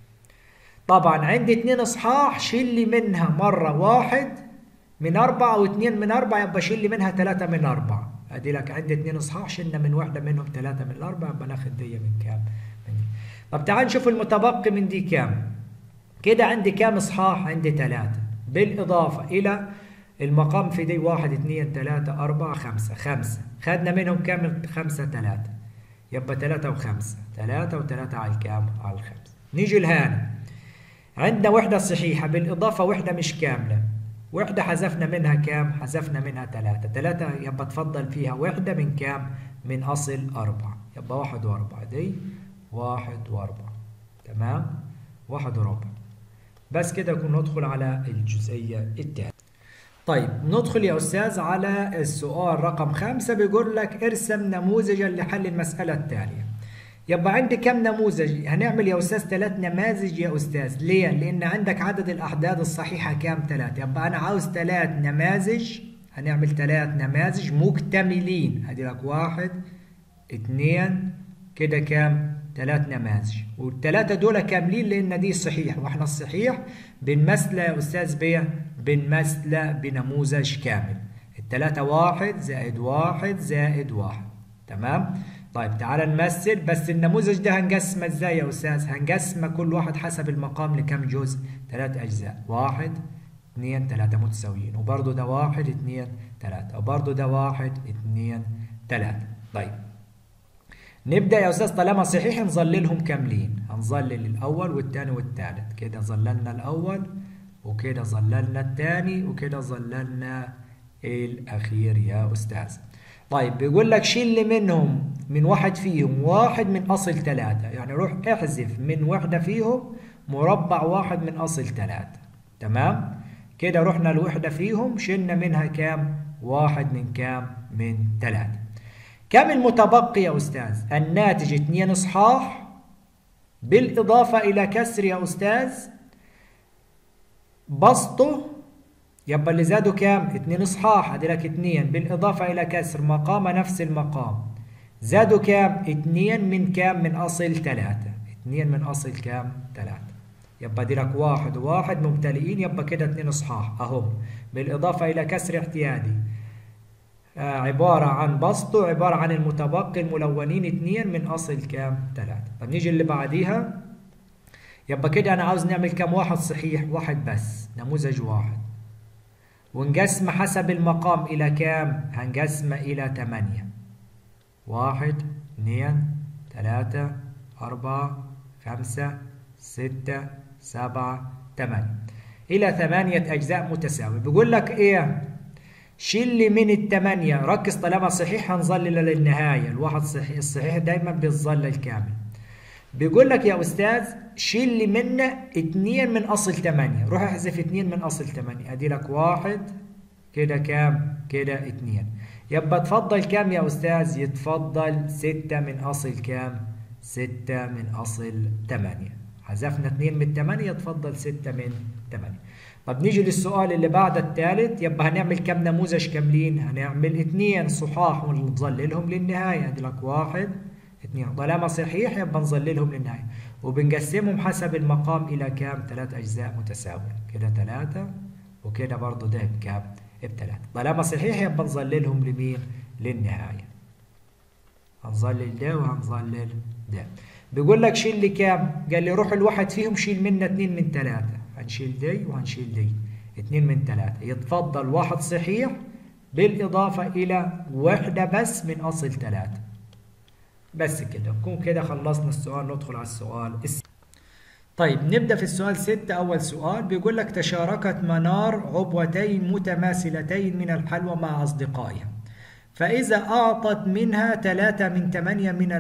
طبعا عندي 2 إصحاح، شيل لي منها مرة 1 من 4 أو 2 من 4، يبقى شيل لي منها 3 من 4. أدي لك عندي 2 إصحاح، شلنا من واحدة منهم 3 من 4، يبقى ناخد دي من كام؟ من دي. طب تعال نشوف المتبقي من دي كام. كده عندي كام إصحاح؟ عندي 3، بالإضافة إلى المقام في دي 1 2 3 4 5. 5 خدنا منهم كام؟ 5 3، يبقى 3 و5، 3 و3 على الكام؟ على ال5. نيجي لهنا، عندنا وحدة صحيحة بالإضافة وحدة مش كاملة. وحدة حذفنا منها كام؟ حذفنا منها 3. 3 يبقى تفضل فيها وحدة من كام؟ من أصل 4. يبقى 1 و4، دي 1 و4. تمام؟ 1 و4. بس كده نكون ندخل على الجزئية الثانية. طيب ندخل يا أستاذ على السؤال رقم 5، بيقول لك ارسم نموذجا لحل المسألة التالية. يبقى عندي كم نموذج؟ هنعمل يا أستاذ 3 نماذج يا أستاذ. ليه؟ لأن عندك عدد الأحداث الصحيحة كام؟ 3. يبقى أنا عاوز 3 نماذج، هنعمل 3 نماذج مكتملين. هدي لك 1 2 كده كام؟ 3 نماذج، والثلاثة دول كاملين لأن دي صحيح، وإحنا الصحيح بنمثله يا أستاذ بنمثله بنموذج كامل. الثلاثة 1 زائد 1 زائد 1. تمام؟ طيب تعال نمثل، بس النموذج ده هنقسمه ازاي يا أستاذ؟ هنقسمه كل واحد حسب المقام لكم جزء؟ 3 أجزاء، 1 2 3 متساويين، وبرضه ده 1 2 3، وبرضه ده 1 2 3. طيب نبدأ يا أستاذ، طالما صحيح نظللهم كاملين، هنظلل الأول والثاني والثالث. كده ظللنا الأول، وكده ظللنا الثاني، وكده ظللنا الأخير يا أستاذ. طيب بيقول لك شيل لي منهم من واحد فيهم 1 من أصل 3، يعني روح احذف من واحدة فيهم مربع 1 من أصل 3. تمام؟ كده رحنا لوحدة فيهم شلنا منها كام؟ 1 من كام؟ من 3. كم المتبقي يا أستاذ؟ الناتج 2 إصحاح بالإضافة إلى كسر يا أستاذ بسطه، يبقى اللي زادوا كام؟ 2 إصحاح، أدي لك 2 بالإضافة إلى كسر مقام نفس المقام، زادوا كام؟ 2 من كام؟ من أصل 3. 2 من أصل كام؟ 3. يبقى دي لك 1 و1 ممتلئين، يبقى كده 2 إصحاح أهم، بالإضافة إلى كسر احتيادي عبارة عن بسطه، عبارة عن المتبقي الملونين 2 من أصل كام؟ 3. طب نيجي اللي بعديها، يبقى كده أنا عاوز نعمل كام واحد صحيح؟ 1 بس، نموذج 1، ونقسم حسب المقام إلى كام؟ هنقسم إلى 8. 1 2 3 4 5 6 7 8 إلى 8 أجزاء متساوية. بيقول لك إيه؟ شيل لي من ال8، ركز طالما صحيح هنظلل للنهاية، الواحد صحيح، الصحيح دايما بيتظلل كامل. بيقول لك يا أستاذ شيل لي منه 2 من أصل 8. روح احذف 2 من أصل 8. أدي لك 1 كده كام؟ كده 2. يبقى تفضل كام يا أستاذ؟ يتفضل 6 من أصل كام؟ 6 من أصل 8. حذفنا 2 من 8، تفضل 6 من 8. طب نيجي للسؤال اللي بعد الثالث. يبقى هنعمل كام نموذج كاملين؟ هنعمل 2 صحاح ونظللهم للنهاية. أدي لك 1 2. طالما صحيح يبقى نظللهم للنهاية، وبنقسمهم حسب المقام إلى كام؟ 3 أجزاء متساوية. كده 3 وكده برضه ده بكام؟ ب3. طالما صحيح يبقى نظللهم لمين؟ للنهاية. هنظلل ده وهنظلل ده. بيقول لك شيل لي كام؟ قال لي روح الواحد فيهم شيل منا 2 من 3. هنشيل دي وهنشيل دي. 2 من 3. يتفضل واحد صحيح بالإضافة إلى وحدة بس من أصل 3. بس كده نكون كده خلصنا السؤال. ندخل على السؤال طيب نبدأ في السؤال 6. أول سؤال بيقول لك تشاركت منار عبوتين متماثلتين من الحلوى مع أصدقائها، فإذا أعطت منها 3 من 8 من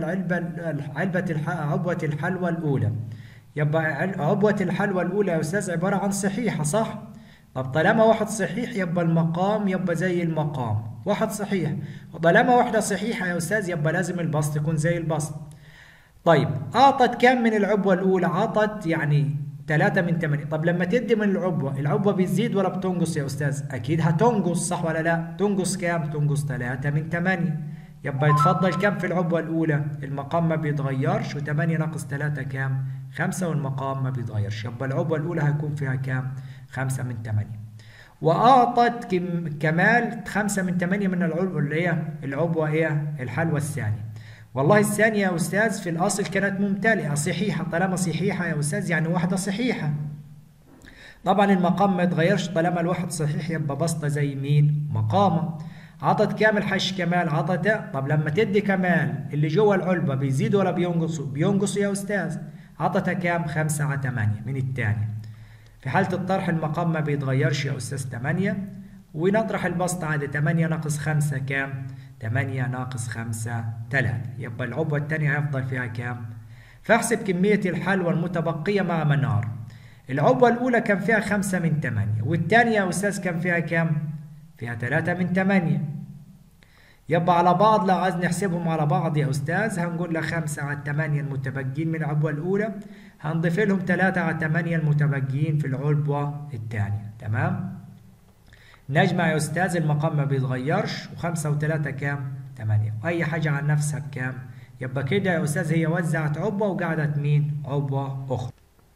عبوة الحلوى الأولى. يبقى عبوة الحلوى الأولى يا أستاذ عبارة عن صحيحة صح؟ طب طالما واحد صحيح يبقى المقام يبقى زي المقام، واحد صحيح. وطالما واحدة صحيحة يا أستاذ يبقى لازم البسط يكون زي البسط. طيب أعطت كم من العبوة الأولى؟ أعطت يعني 3 من 8. طب لما تدي من العبوة بتزيد ولا بتنقص يا أستاذ؟ أكيد هتنقص صح ولا لا؟ تنقص كام؟ تنقص 3 من 8. يبقى يتفضل كم في العبوة الأولى؟ المقام ما بيتغيرش، و8 ناقص 3 كام؟ 5، والمقام ما بيتغيرش. يبقى العبوة الأولى هيكون فيها كام؟ 5 من 8. وأعطت كمال 5 من 8 من العبوة اللي هي العبوة إيه؟ الحلوى الثانية. والله الثانية يا أستاذ في الأصل كانت ممتلئة صحيحة. طالما صحيحة يا أستاذ يعني واحدة صحيحة. طبعا المقام ما يتغيرش، طالما الواحد صحيح يبقى بسطة زي مين؟ مقامة. عطت كامل حش كمال عطت. طب لما تدي كمال اللي جوه العلبة بيزيد ولا بينقصوا؟ بينقصوا يا أستاذ. عطت كام؟ 5 على 8 من الثانية. في حالة الطرح المقام ما بيتغيرش يا أستاذ 8، ونطرح البسط عادي. 8 ناقص 5 كام؟ 8 ناقص 5 3. يبقى العبوة الثانية هيفضل فيها كام؟ فاحسب كمية الحلوى المتبقية مع منار. العبوة الأولى كان فيها 5 من 8، والثانية يا أستاذ كان فيها كام؟ فيها 3 من 8. يبقى على بعض لو عايز نحسبهم على بعض يا أستاذ هنقول له 5 على 8 المتبقين من العبوة الأولى هنضيف لهم 3 على 8 المتبقين في العبوة الثانية. تمام؟ نجمع يا أستاذ المقام ما بيتغيرش، و5 و3 كام؟ 8. وأي حاجة عن نفسها بكام؟ يبقى كده يا أستاذ هي وزعت عبوة وقعدت مين؟ عبوة أخرى.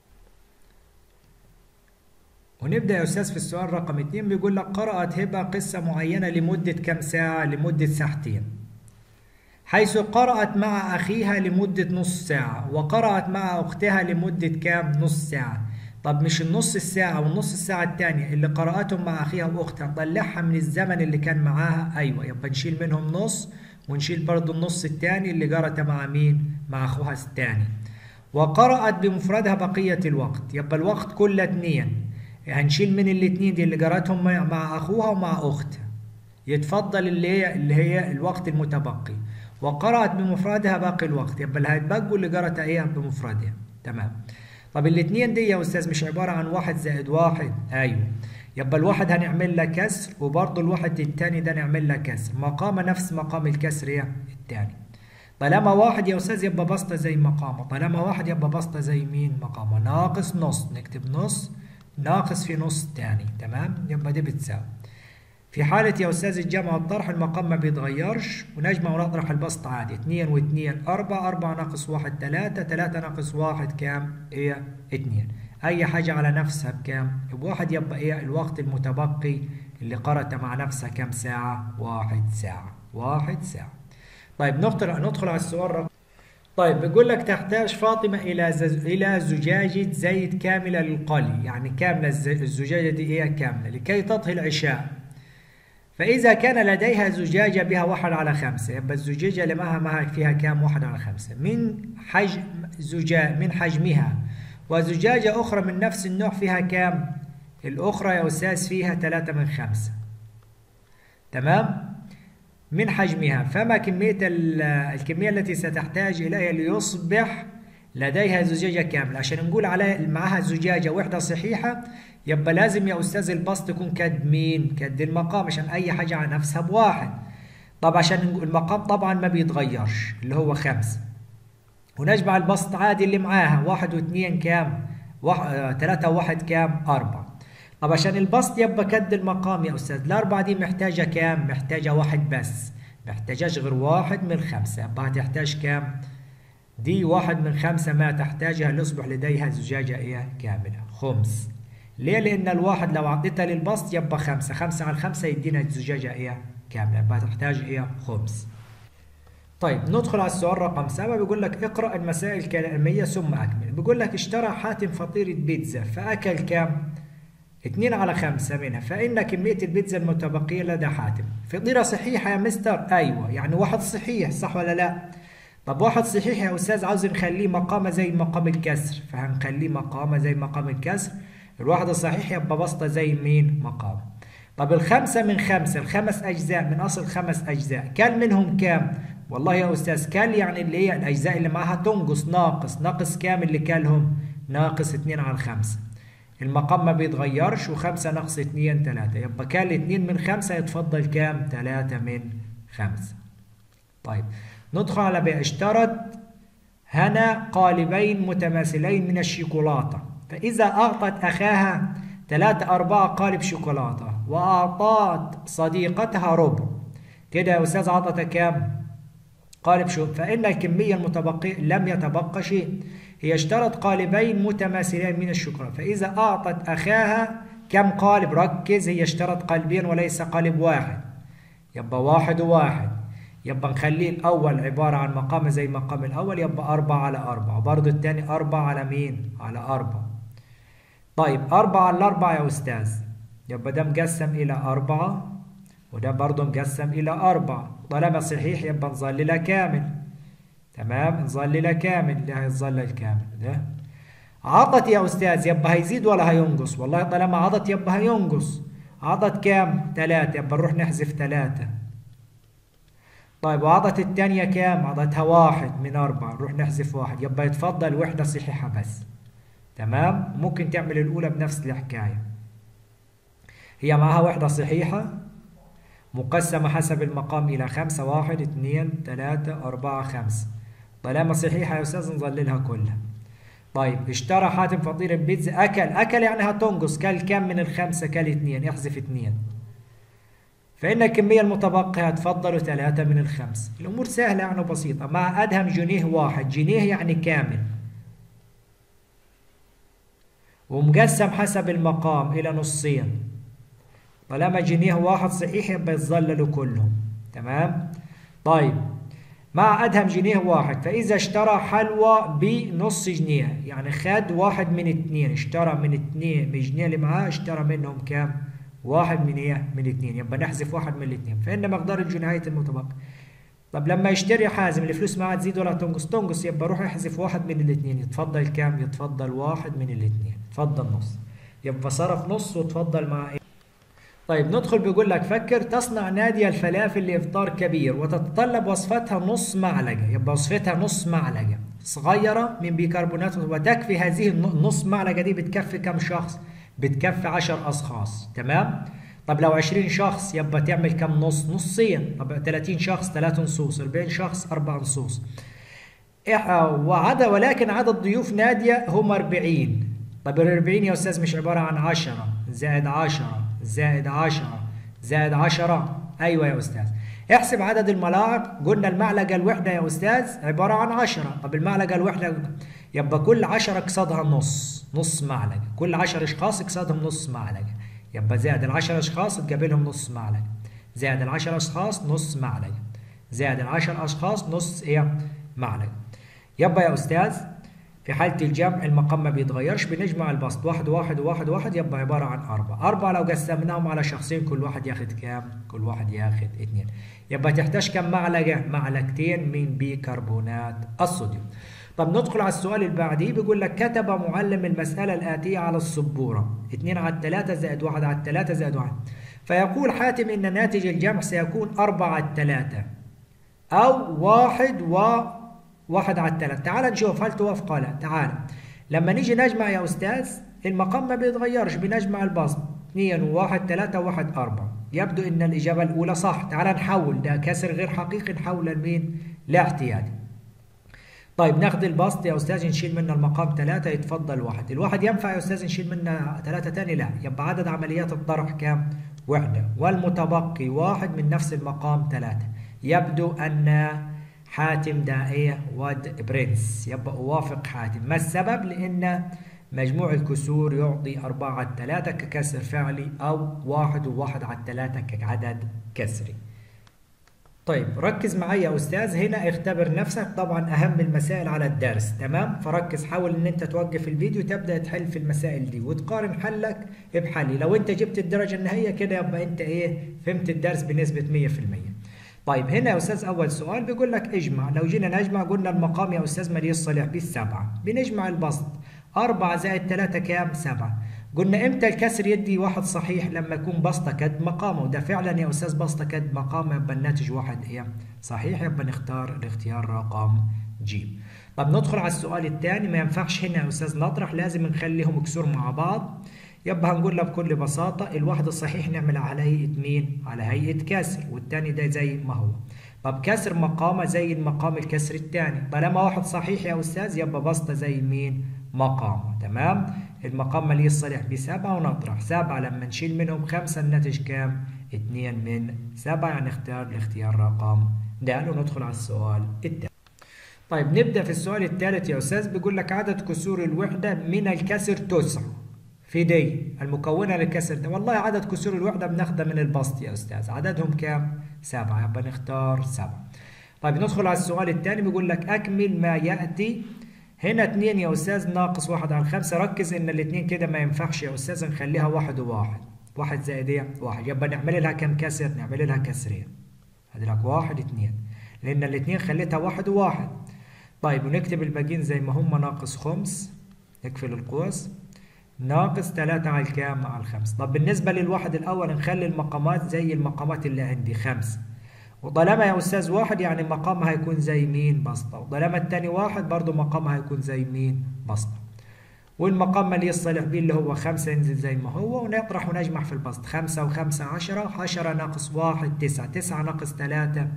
ونبدأ يا أستاذ في السؤال رقم 2. بيقول لك قرأت هبة قصة معينة لمدة كم ساعة؟ لمدة ساعتين، حيث قرأت مع أخيها لمدة نص ساعة، وقرأت مع أختها لمدة كام؟ نص ساعة. طب مش النص الساعة والنص الساعة الثانية اللي قرأتهم مع أخيها وأختها نطلعها من الزمن اللي كان معاها؟ أيوة، يبقى نشيل منهم نص ونشيل برضو النص الثاني اللي قرأته مع مين؟ مع أخوها الثاني. وقرأت بمفردها بقية الوقت. يبقى الوقت كله 2. هنشيل من الاثنين دي اللي قرأتهم مع أخوها ومع أختها. يتفضل اللي هي الوقت المتبقي. وقرأت بمفردها باقي الوقت. يبقى اللي هيتبقوا اللي قرأت ايه؟ بمفردها. تمام. طب الاثنين دي يا أستاذ مش عبارة عن 1 زائد 1؟ أيوه. يبقى الواحد هنعمل له كسر، وبرضه الواحد الثاني ده نعمل له كسر. مقامه نفس مقام الكسر ايه؟ الثاني. طالما 1 يا أستاذ يبقى بسطة زي مقامه. طالما 1 يبقى بسطة زي مين؟ مقامه. ناقص نص نكتب نص، ناقص في نص تاني. تمام؟ يبقى دي بتساوي. في حالة يا أستاذ الجمع والطرح المقام ما بيتغيرش، ونجمع ونطرح البسط عادي. 2 و2 4، 4 ناقص 1 3، 3 ناقص 1 كام؟ إيه؟ 2. أي حاجة على نفسها بكام؟ ب1. يبقى إيه الوقت المتبقي اللي قرأته مع نفسها كام ساعة؟ 1 ساعة. 1 ساعة. طيب ندخل على السؤال رقم. طيب بيقول لك تحتاج فاطمة إلى زجاجة زيت كاملة للقلي، يعني كاملة الزجاجة دي إيه؟ كاملة لكي تطهي العشاء. فإذا كان لديها زجاجة بها 1 على 5، يبقى الزجاجة اللي معها فيها كام؟ 1 على 5 من حجمها. وزجاجة أخرى من نفس النوع فيها كام؟ الأخرى يا أستاذ فيها 3 من 5. تمام؟ من حجمها. فما الكمية التي ستحتاج إليها ليصبح لديها زجاجة كاملة. عشان نقول على معها زجاجة وحدة صحيحة يبقى لازم يا أستاذ البسط يكون قد مين؟ قد المقام، عشان أي حاجة على نفسها بواحد. طب عشان المقام طبعا ما بيتغيرش اللي هو 5. ونجمع البسط عادي اللي معاها 1 و2 كام؟ 3 و1 كام؟ 4. طب عشان البسط يبقى قد المقام يا أستاذ، ال4 دي محتاجة كام؟ محتاجة 1 بس، محتاجاش غير 1 من 5. يبقى هتحتاج كام؟ دي 1 من 5 ما تحتاجها ليصبح لديها زجاجة إيه؟ كاملة. خمس. ليه؟ لأن الواحد لو عطيتها للبسط يبقى 5، 5 على 5 يدينا زجاجة إيه؟ كاملة، يبقى تحتاج إيه؟ خمس. طيب ندخل على السؤال رقم 7. بيقول لك اقرأ المسائل الكلامية ثم أكمل. بيقول لك اشترى حاتم فطيرة بيتزا فأكل كام؟ 2 على 5 منها، فإن كمية البيتزا المتبقية لدى حاتم. فطيرة صحيحة يا مستر؟ أيوه، يعني واحد صحيح، صح ولا لا؟ طب واحد صحيح يا أستاذ عاوز نخليه مقامة زي مقام الكسر، فهنخليه مقامة زي مقام الكسر. الواحد الصحيح يبقى بسطة زي مين؟ مقام. طب ال5 من 5، ال5 أجزاء من أصل 5 أجزاء، كل منهم كام؟ والله يا أستاذ كل يعني اللي هي الأجزاء اللي معاها تنقص ناقص، ناقص كام اللي كلهم؟ ناقص 2 على 5. المقام ما بيتغيرش، و5 ناقص 2 3، يبقى كل 2 من 5 يتفضل كام؟ 3 من 5. طيب ندخل على بقى. اشترت هنا قالبين متماثلين من الشوكولاتة، فإذا أعطت أخاها 3/4 قالب شوكولاتة وأعطت صديقتها ربع، كده يا أستاذ عطتها كام؟ قالب فإن الكمية المتبقية لم يتبقى شيء. هي اشترت قالبين متماثلين من الشوكولاتة، فإذا أعطت أخاها كم قالب؟ ركز، هي اشترت قالبين وليس قالب واحد، يبقى 1 و1. يبقى نخليه الأول عبارة عن مقام زي مقام الأول، يبقى 4 على 4، وبرضه الثاني 4 على مين؟ على 4. طيب 4 على 4 يا أستاذ، يبقى ده مقسم إلى 4 وده برضه مقسم إلى 4. طالما صحيح يبقى نظللها كامل. تمام، نظللها كامل، ده هيتظلل كامل. ده عطت يا أستاذ يبقى هيزيد ولا هينقص؟ والله طالما عطت يبقى هينقص. عطت كام؟ 3، يبقى نروح نحذف 3. طيب وعطت الثانية كام؟ عطتها 1 من 4، نروح نحذف 1، يبقى يتفضل وحدة صحيحة بس. تمام، ممكن تعمل الأولى بنفس الحكاية. هي معها وحدة صحيحة مقسمة حسب المقام إلى 5، 1 2 3 4 5. طالما صحيحة يا أستاذ نظللها كلها. طيب اشترى حاتم فطيرة بيتزا أكل يعني هتنقص، كل كم من ال5؟ كل 2، احذف 2. فإن الكمية المتبقية هتفضل 3 من ال5. الأمور سهلة يعني وبسيطة. مع أدهم جنيه 1، جنيه يعني كامل ومقسم حسب المقام إلى نصين. طالما جنيه 1 صحيح يبقى يتظللوا كلهم. تمام. طيب مع أدهم جنيه 1، فإذا اشترى حلوى بنص جنيه، يعني خد 1 من 2، اشترى من 2 من الجنيه اللي معاه اشترى منهم كام؟ 1 من ايه؟ من 2، يبقى نحذف 1 من الاثنين، فإن مقدار الجنيهات المتبقي. طب لما يشتري حازم الفلوس ما تزيد ولا تنقص؟ تنقص، يبقى روح احذف 1 من الاثنين، يتفضل كام؟ يتفضل 1 من الاثنين، يتفضل نص، يبقى صرف نص وتفضل مع ايه؟ طيب ندخل. بيقول لك فكر. تصنع نادية الفلافل لإفطار كبير وتتطلب وصفتها نص معلقة، يبقى وصفتها نص معلقة صغيرة من بيكربونات، وتكفي هذه النص معلقة دي بتكفي كم شخص؟ بتكفي 10 أشخاص. تمام. طب لو 20 شخص يبقى تعمل كم نص؟ نصين. طب 30 شخص 3 نصوص، 40 شخص 4 نصوص. ولكن عدد ضيوف نادية هم 40. طب ال 40 يا أستاذ مش عبارة عن 10 زائد 10 زائد 10 زائد 10؟ أيوة يا أستاذ. احسب عدد الملاعق. قلنا المعلقة الوحدة يا أستاذ عبارة عن 10. طب المعلقة الوحدة يبقى كل 10 قصادها نص معلقة، كل 10 أشخاص قصادهم نص معلقة، يبقى زائد ال10 أشخاص تقابلهم نص معلقة، زائد ال10 أشخاص نص معلقة، زائد ال10 أشخاص نص إيه؟ معلقة. يبقى يا أستاذ في حالة الجمع المقام ما بيتغيرش، بنجمع البسط 1 1 1 1 يبقى عبارة عن 4. 4 لو قسمناهم على شخصين كل واحد ياخد كام؟ كل واحد ياخد 2. يبقى تحتاج كم معلقة؟ معلقتين من بيكربونات الصوديوم. طب ندخل على السؤال اللي بعديه. بيقول لك كتب معلم المسألة الآتية على السبورة 2 على 3 زائد 1 على 3 زائد 1. فيقول حاتم إن ناتج الجمع سيكون 4 على 3 أو 1 1 على 3. تعال نشوف هل توافق ولا لا. تعال لما نيجي نجمع يا أستاذ المقام ما بيتغيرش، بنجمع البسط 2 و1 3 و1 4. يبدو إن الإجابة الأولى صح. تعال نحول ده كسر غير حقيقي نحوله لمين؟ لاعتيادي. طيب ناخد البسط يا أستاذ نشيل منه المقام 3 يتفضل 1. الواحد ينفع يا أستاذ نشيل منه 3 تاني؟ لا. يبقى عدد عمليات الطرح كام؟ وحدة. والمتبقي 1 من نفس المقام 3. يبدو أن حاتم ده إيه؟ واد برنس. يبقى أوافق حاتم. ما السبب؟ لأن مجموع الكسور يعطي 4 على 3 ككسر فعلي أو 1 و1 على 3 كعدد كسري. طيب ركز معي يا أستاذ، هنا اختبر نفسك. طبعا أهم المسائل على الدرس، تمام؟ فركز، حاول إن أنت توقف الفيديو وتبدأ تحل في المسائل دي وتقارن حلك بحلي. لو أنت جبت الدرجة النهائية كده يبقى أنت إيه؟ فهمت الدرس بنسبة 100%. طيب هنا يا أستاذ أول سؤال بيقول لك اجمع. لو جينا نجمع قلنا المقام يا أستاذ مالي الصالح بالسبعة. بنجمع البسط 4 زائد 3 كام؟ 7. قلنا امتى الكسر يدي 1 صحيح؟ لما يكون بسطه قد مقامه، وده فعلا يا استاذ بسطه قد مقامه، يبقى الناتج 1 ايه؟ صحيح. يبقى نختار الاختيار رقم ج. طب ندخل على السؤال الثاني. ما ينفعش هنا يا استاذ نطرح، لازم نخليهم كسور مع بعض. يبقى هنقول له بكل بساطه الواحد الصحيح نعمل على هيئه مين؟ على هيئه كسر، والثاني ده زي ما هو. طب كسر مقامه زي المقام الكسر الثاني. طالما 1 صحيح يا استاذ يبقى بسطه زي مين؟ مقامه. تمام؟ المقام مالي الصالح ب7 ونطرح 7 لما نشيل منهم 5 الناتج كام؟ 2 من 7. يعني نختار الاختيار رقم د. وندخل على السؤال الثالث. طيب نبدأ في السؤال الثالث يا أستاذ. بيقول لك عدد كسور الوحدة من الكسر 9 في دي المكونة للكسر ده. والله عدد كسور الوحدة بناخدها من البسط يا أستاذ. عددهم كام؟ 7. يبقى نختار 7. طيب ندخل على السؤال الثاني. بيقول لك أكمل ما يأتي. هنا 2 يا أستاذ ناقص 1 على 5. ركز إن الاثنين كده ما ينفعش يا أستاذ، نخليها 1 و1. 1 زائد إيه؟ 1. يبقى نعمل لها كم كسر؟ نعمل لها كسرين. هدي لك 1 2 لأن الاثنين خليتها 1 و1. طيب ونكتب الباقيين زي ما هم. ناقص 5 نقفل القوس، ناقص 3 على الكام؟ على 5. طب بالنسبة للواحد الأول نخلي المقامات زي المقامات اللي عندي 5. وطالما يا أستاذ 1 يعني مقامها هيكون زي مين؟ بسطة. وطالما الثاني 1 برضه مقامها هيكون زي مين؟ بسطة. والمقام مالي الصالح بيه اللي هو 5 ينزل زي ما هو، ونطرح ونجمع في البسط. 5 و5 10. 10 ناقص 1 9. 9 ناقص 3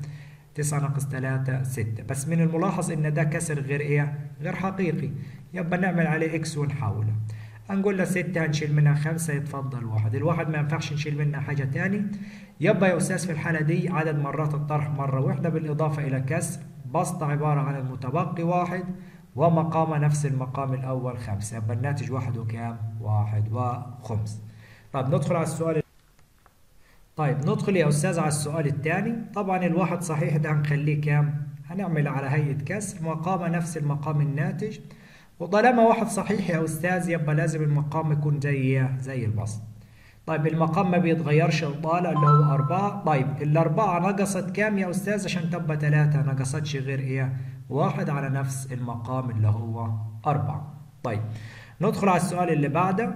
9 ناقص 3 6. بس من الملاحظ إن ده كسر غير إيه؟ غير حقيقي. يبقى نعمل عليه إكس ونحوله. هنقول له 6 هنشيل منها 5 يتفضل 1. الواحد ما ينفعش نشيل منها حاجة تاني. يبقى يا أستاذ في الحالة دي عدد مرات الطرح مرة واحدة بالإضافة إلى كسر. بسطة عبارة عن المتبقي 1 ومقامه نفس المقام الأول 5. يبقى الناتج 1 وكام؟ 1 و5. طيب ندخل على السؤال. طيب ندخل يا أستاذ على السؤال الثاني. طبعا الواحد صحيح ده هنخليه كام؟ هنعمل على هيئة كسر. مقامه نفس المقام الناتج. وطالما 1 صحيح يا أستاذ يبقى لازم المقام يكون زي البسط. طيب المقام ما بيتغيرش الطالع اللي هو 4. طيب الأربعة نقصت كام يا أستاذ عشان تبقى 3؟ نقصتش غير إيه؟ 1 على نفس المقام اللي هو 4. طيب ندخل على السؤال اللي بعده.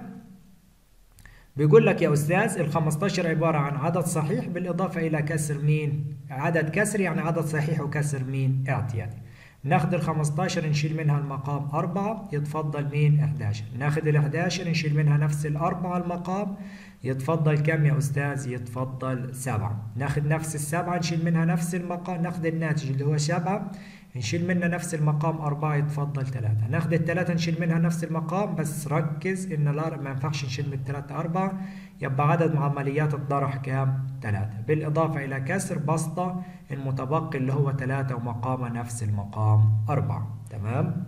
بيقول لك يا أستاذ ال15 عبارة عن عدد صحيح بالإضافة إلى كسر مين؟ عدد كسر يعني عدد صحيح وكسر مين؟ اعتيادي. ناخد ال15 نشيل منها المقام 4 يتفضل مين؟ 11. ناخد ال11 نشيل منها نفس الأربعة المقام يتفضل كم يا أستاذ؟ يتفضل 7. ناخد نفس السبعة نشيل منها نفس المقام، ناخد الناتج اللي هو 7 نشيل منها نفس المقام 4 يتفضل 3. ناخد الثلاثة نشيل منها نفس المقام، بس ركز إن ما ينفعش نشيل من الثلاثة 4. يبقى عدد عمليات الطرح كام؟ 3 بالإضافة إلى كسر بسطة المتبقي اللي هو 3 ومقامه نفس المقام 4. تمام؟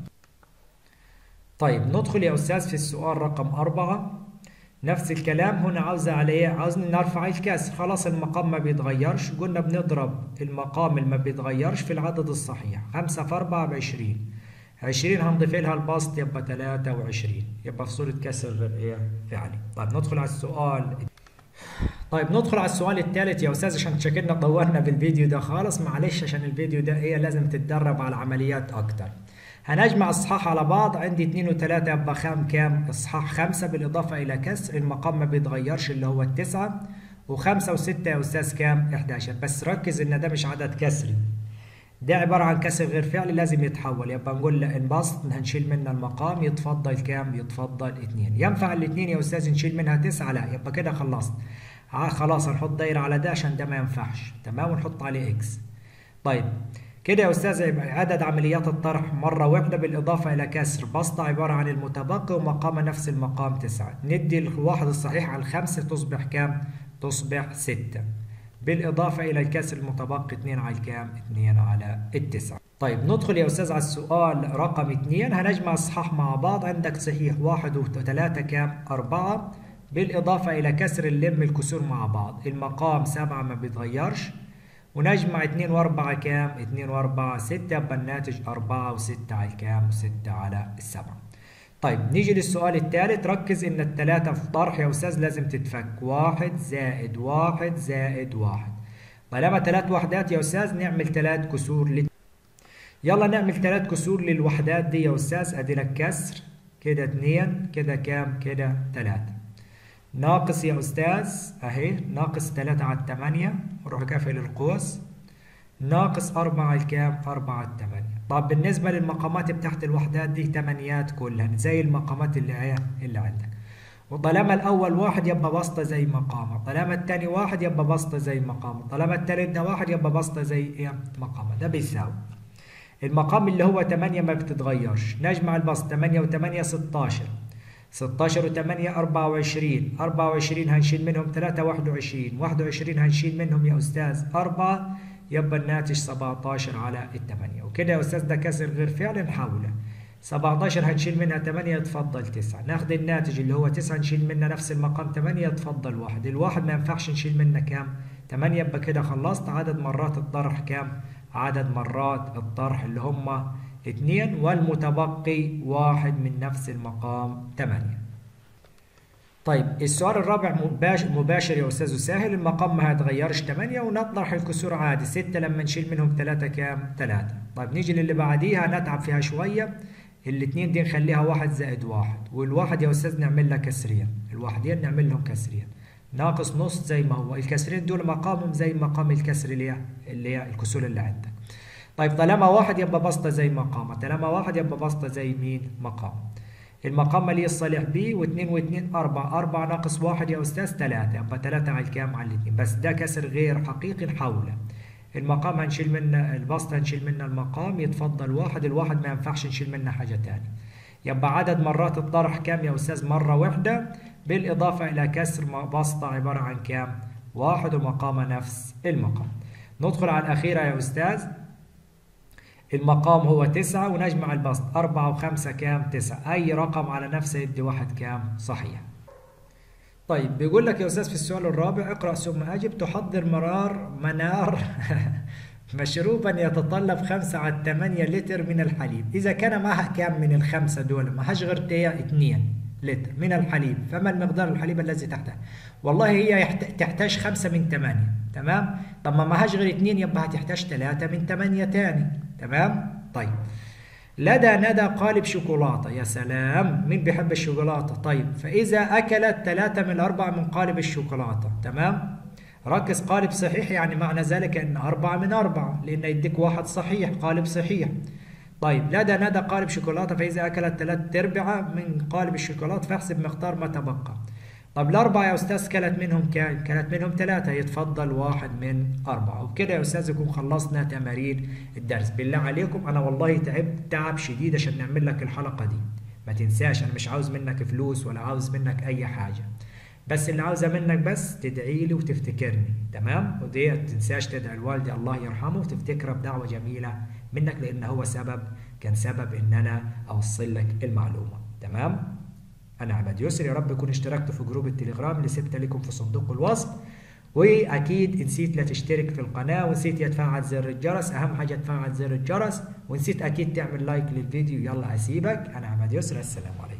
طيب ندخل يا أستاذ في السؤال رقم 4. نفس الكلام هنا عاوز عليه، عاوزني نرفع الكسر. خلاص المقام ما بيتغيرش. قلنا بنضرب المقام اللي ما بيتغيرش في العدد الصحيح. 5 في 4 ب20. 20 هنضيف لها البسط يبقى 23. يبقى في صورة كسر غير ايه؟ فعلي. طيب ندخل على السؤال. طيب ندخل على السؤال الثالث يا أستاذ عشان شكلنا طولنا بالفيديو ده خالص. معلش عشان الفيديو ده ايه لازم تتدرب على العمليات أكتر. هنجمع الصحاح على بعض. عندي 2 و3 يبقى كام؟ الصحاح 5 بالإضافة إلى كسر المقام ما بيتغيرش اللي هو 9. و5 و6 يا أستاذ كام؟ 11. بس ركز إن ده مش عدد كسري. ده عبارة عن كسر غير فعلي لازم يتحول، يبقى نقول انبسط هنشيل منها المقام يتفضل كام؟ يتفضل 2. ينفع الاثنين يا أستاذ نشيل منها 9؟ لا، يبقى كده خلصت. خلاص هنحط دايرة على ده عشان ده ما ينفعش، تمام، ونحط عليه إكس. طيب كده يا أستاذ عدد عمليات الطرح مرة واحدة بالإضافة إلى كسر بسطة عبارة عن المتبقي ومقام نفس المقام 9. ندي الواحد الصحيح على 5 تصبح كام؟ تصبح 6. بالإضافة إلى الكسر المتبقي 2 على الكام؟ 2 على 9. طيب ندخل يا أستاذ على السؤال رقم 2. هنجمع الصحاح مع بعض. عندك صحيح 1 و3 كام؟ 4. بالإضافة إلى كسر نلم الكسور مع بعض. المقام 7 ما بيتغيرش، ونجمع 2 و4 كام؟ 2 و4 6، يبقى الناتج 4 و6 على الكام؟ 6 على 7. طيب نيجي للسؤال الثالث. ركز إن الثلاثة في طرح يا أستاذ لازم تتفك. 1 زائد 1 زائد 1. طالما 3 وحدات يا أستاذ نعمل 3 كسور يلا نعمل 3 كسور للوحدات دي يا أستاذ. أدي لك كسر كده 2، كده كام؟ كده 3. ناقص يا أستاذ أهي، ناقص 3 على 8، نروح قافل القوس، ناقص 4 على الكام؟ 4 على 8. طب بالنسبة للمقامات بتاعت الوحدات دي 8 كلها زي المقامات اللي عندك. وطالما الأول 1 يبقى بسطة زي مقامه، طالما الثاني 1 يبقى بسطة زي مقامه، طالما الثالث ده 1 يبقى بسطة زي مقامه. ده بيساوي المقام اللي هو 8 ما بتتغيرش. نجمع البسط 8 و8 16، 16 و8 24. 24 هنشيل منهم 3 21. 21 هنشيل منهم يا أستاذ 4، يبقى الناتج 17 على 8. وكده يا أستاذ ده كسر غير فعلي نحوله. 17 هنشيل منها 8 يتفضل 9. ناخد الناتج اللي هو 9 نشيل منه نفس المقام 8 يتفضل 1. الواحد ما ينفعش نشيل منه كام؟ 8. يبقى كده خلصت. عدد مرات الطرح كام؟ عدد مرات الطرح اللي هم 2 والمتبقي 1 من نفس المقام 8. طيب السؤال الرابع مباشر يا أستاذ وسهل. المقام ما هيتغيرش 8 ونطرح الكسور عادي. 6 لما نشيل منهم 3 كام؟ 3. طيب نيجي للي بعديها نتعب فيها شوية. الاثنين دي نخليها 1 زائد 1، والواحد يا أستاذ نعمل لها كسرين، الواحدين نعمل لهم كسرين. ناقص نص زي ما هو، الكسرين دول مقامهم زي مقام الكسر اللي هي الكسور اللي عندك. طيب طالما 1 يبقى بسطة زي مقامه، طالما 1 يبقى بسطة زي مين؟ مقام. المقام مالي الصالح ب، و2 و2 4. 4 ناقص 1 يا أستاذ 3، يبقى 3 على الكام؟ على الاثنين. بس ده كسر غير حقيقي نحوله. المقام هنشيل منه البسط، هنشيل منه المقام يتفضل 1. الواحد ما ينفعش نشيل منه حاجة تانية. يبقى عدد مرات الطرح كام يا أستاذ؟ مرة واحدة بالإضافة إلى كسر بسطة عبارة عن كام؟ 1 ومقام نفس المقام. ندخل على الأخيرة يا أستاذ. المقام هو 9 ونجمع البسط 4 و5 كام؟ 9. أي رقم على نفسه يدي 1 كام؟ صحيح. طيب بيقول لك يا أستاذ في السؤال الرابع اقرأ ثم أجب. تحضر منار مشروبا يتطلب 5 على 8 لتر من الحليب. إذا كان معها كام من الخمسة دول؟ معهاش غير 2 لتر من الحليب، فما المقدار الحليب الذي تحتاج؟ والله هي تحتاج 5 من 8، تمام؟ طب ما معهاش غير 2 يبقى هتحتاج 3 من 8 تاني، تمام؟ طيب لدى ندى قالب شوكولاتة. يا سلام، مين بيحب الشوكولاتة؟ طيب فإذا أكلت 3 من 4 من قالب الشوكولاتة، تمام؟ ركز، قالب صحيح يعني معنى ذلك أن 4 من 4 لأن يديك 1 صحيح، قالب صحيح. طيب لدى ندى قالب شوكولاتة، فإذا أكلت 3/4 من قالب الشوكولاتة فاحسب مقدار ما تبقى. طب الأربعة يا أستاذ كلت منهم كام؟ كلت منهم 3، يتفضل 1 من 4. وبكده يا أستاذ يكون خلصنا تمارين الدرس. بالله عليكم أنا والله تعبت تعب شديد عشان نعمل لك الحلقة دي. ما تنساش أنا مش عاوز منك فلوس ولا عاوز منك أي حاجة، بس اللي عاوزة منك بس تدعي لي وتفتكرني، تمام؟ ودي ما تنساش تدعي الوالدي الله يرحمه وتفتكره بدعوة جميلة منك، لأن هو كان سبب إن أنا أوصل لك المعلومة، تمام؟ أنا عماد يسر، يا رب تكونوا اشتركتوا في جروب التليجرام اللي سبت لكم في صندوق الوصف. وأكيد نسيت لا تشترك في القناة، ونسيت تفعل زر الجرس، أهم حاجة تفعل زر الجرس، ونسيت أكيد تعمل لايك للفيديو. يلا أسيبك، أنا عماد يسر، السلام عليكم.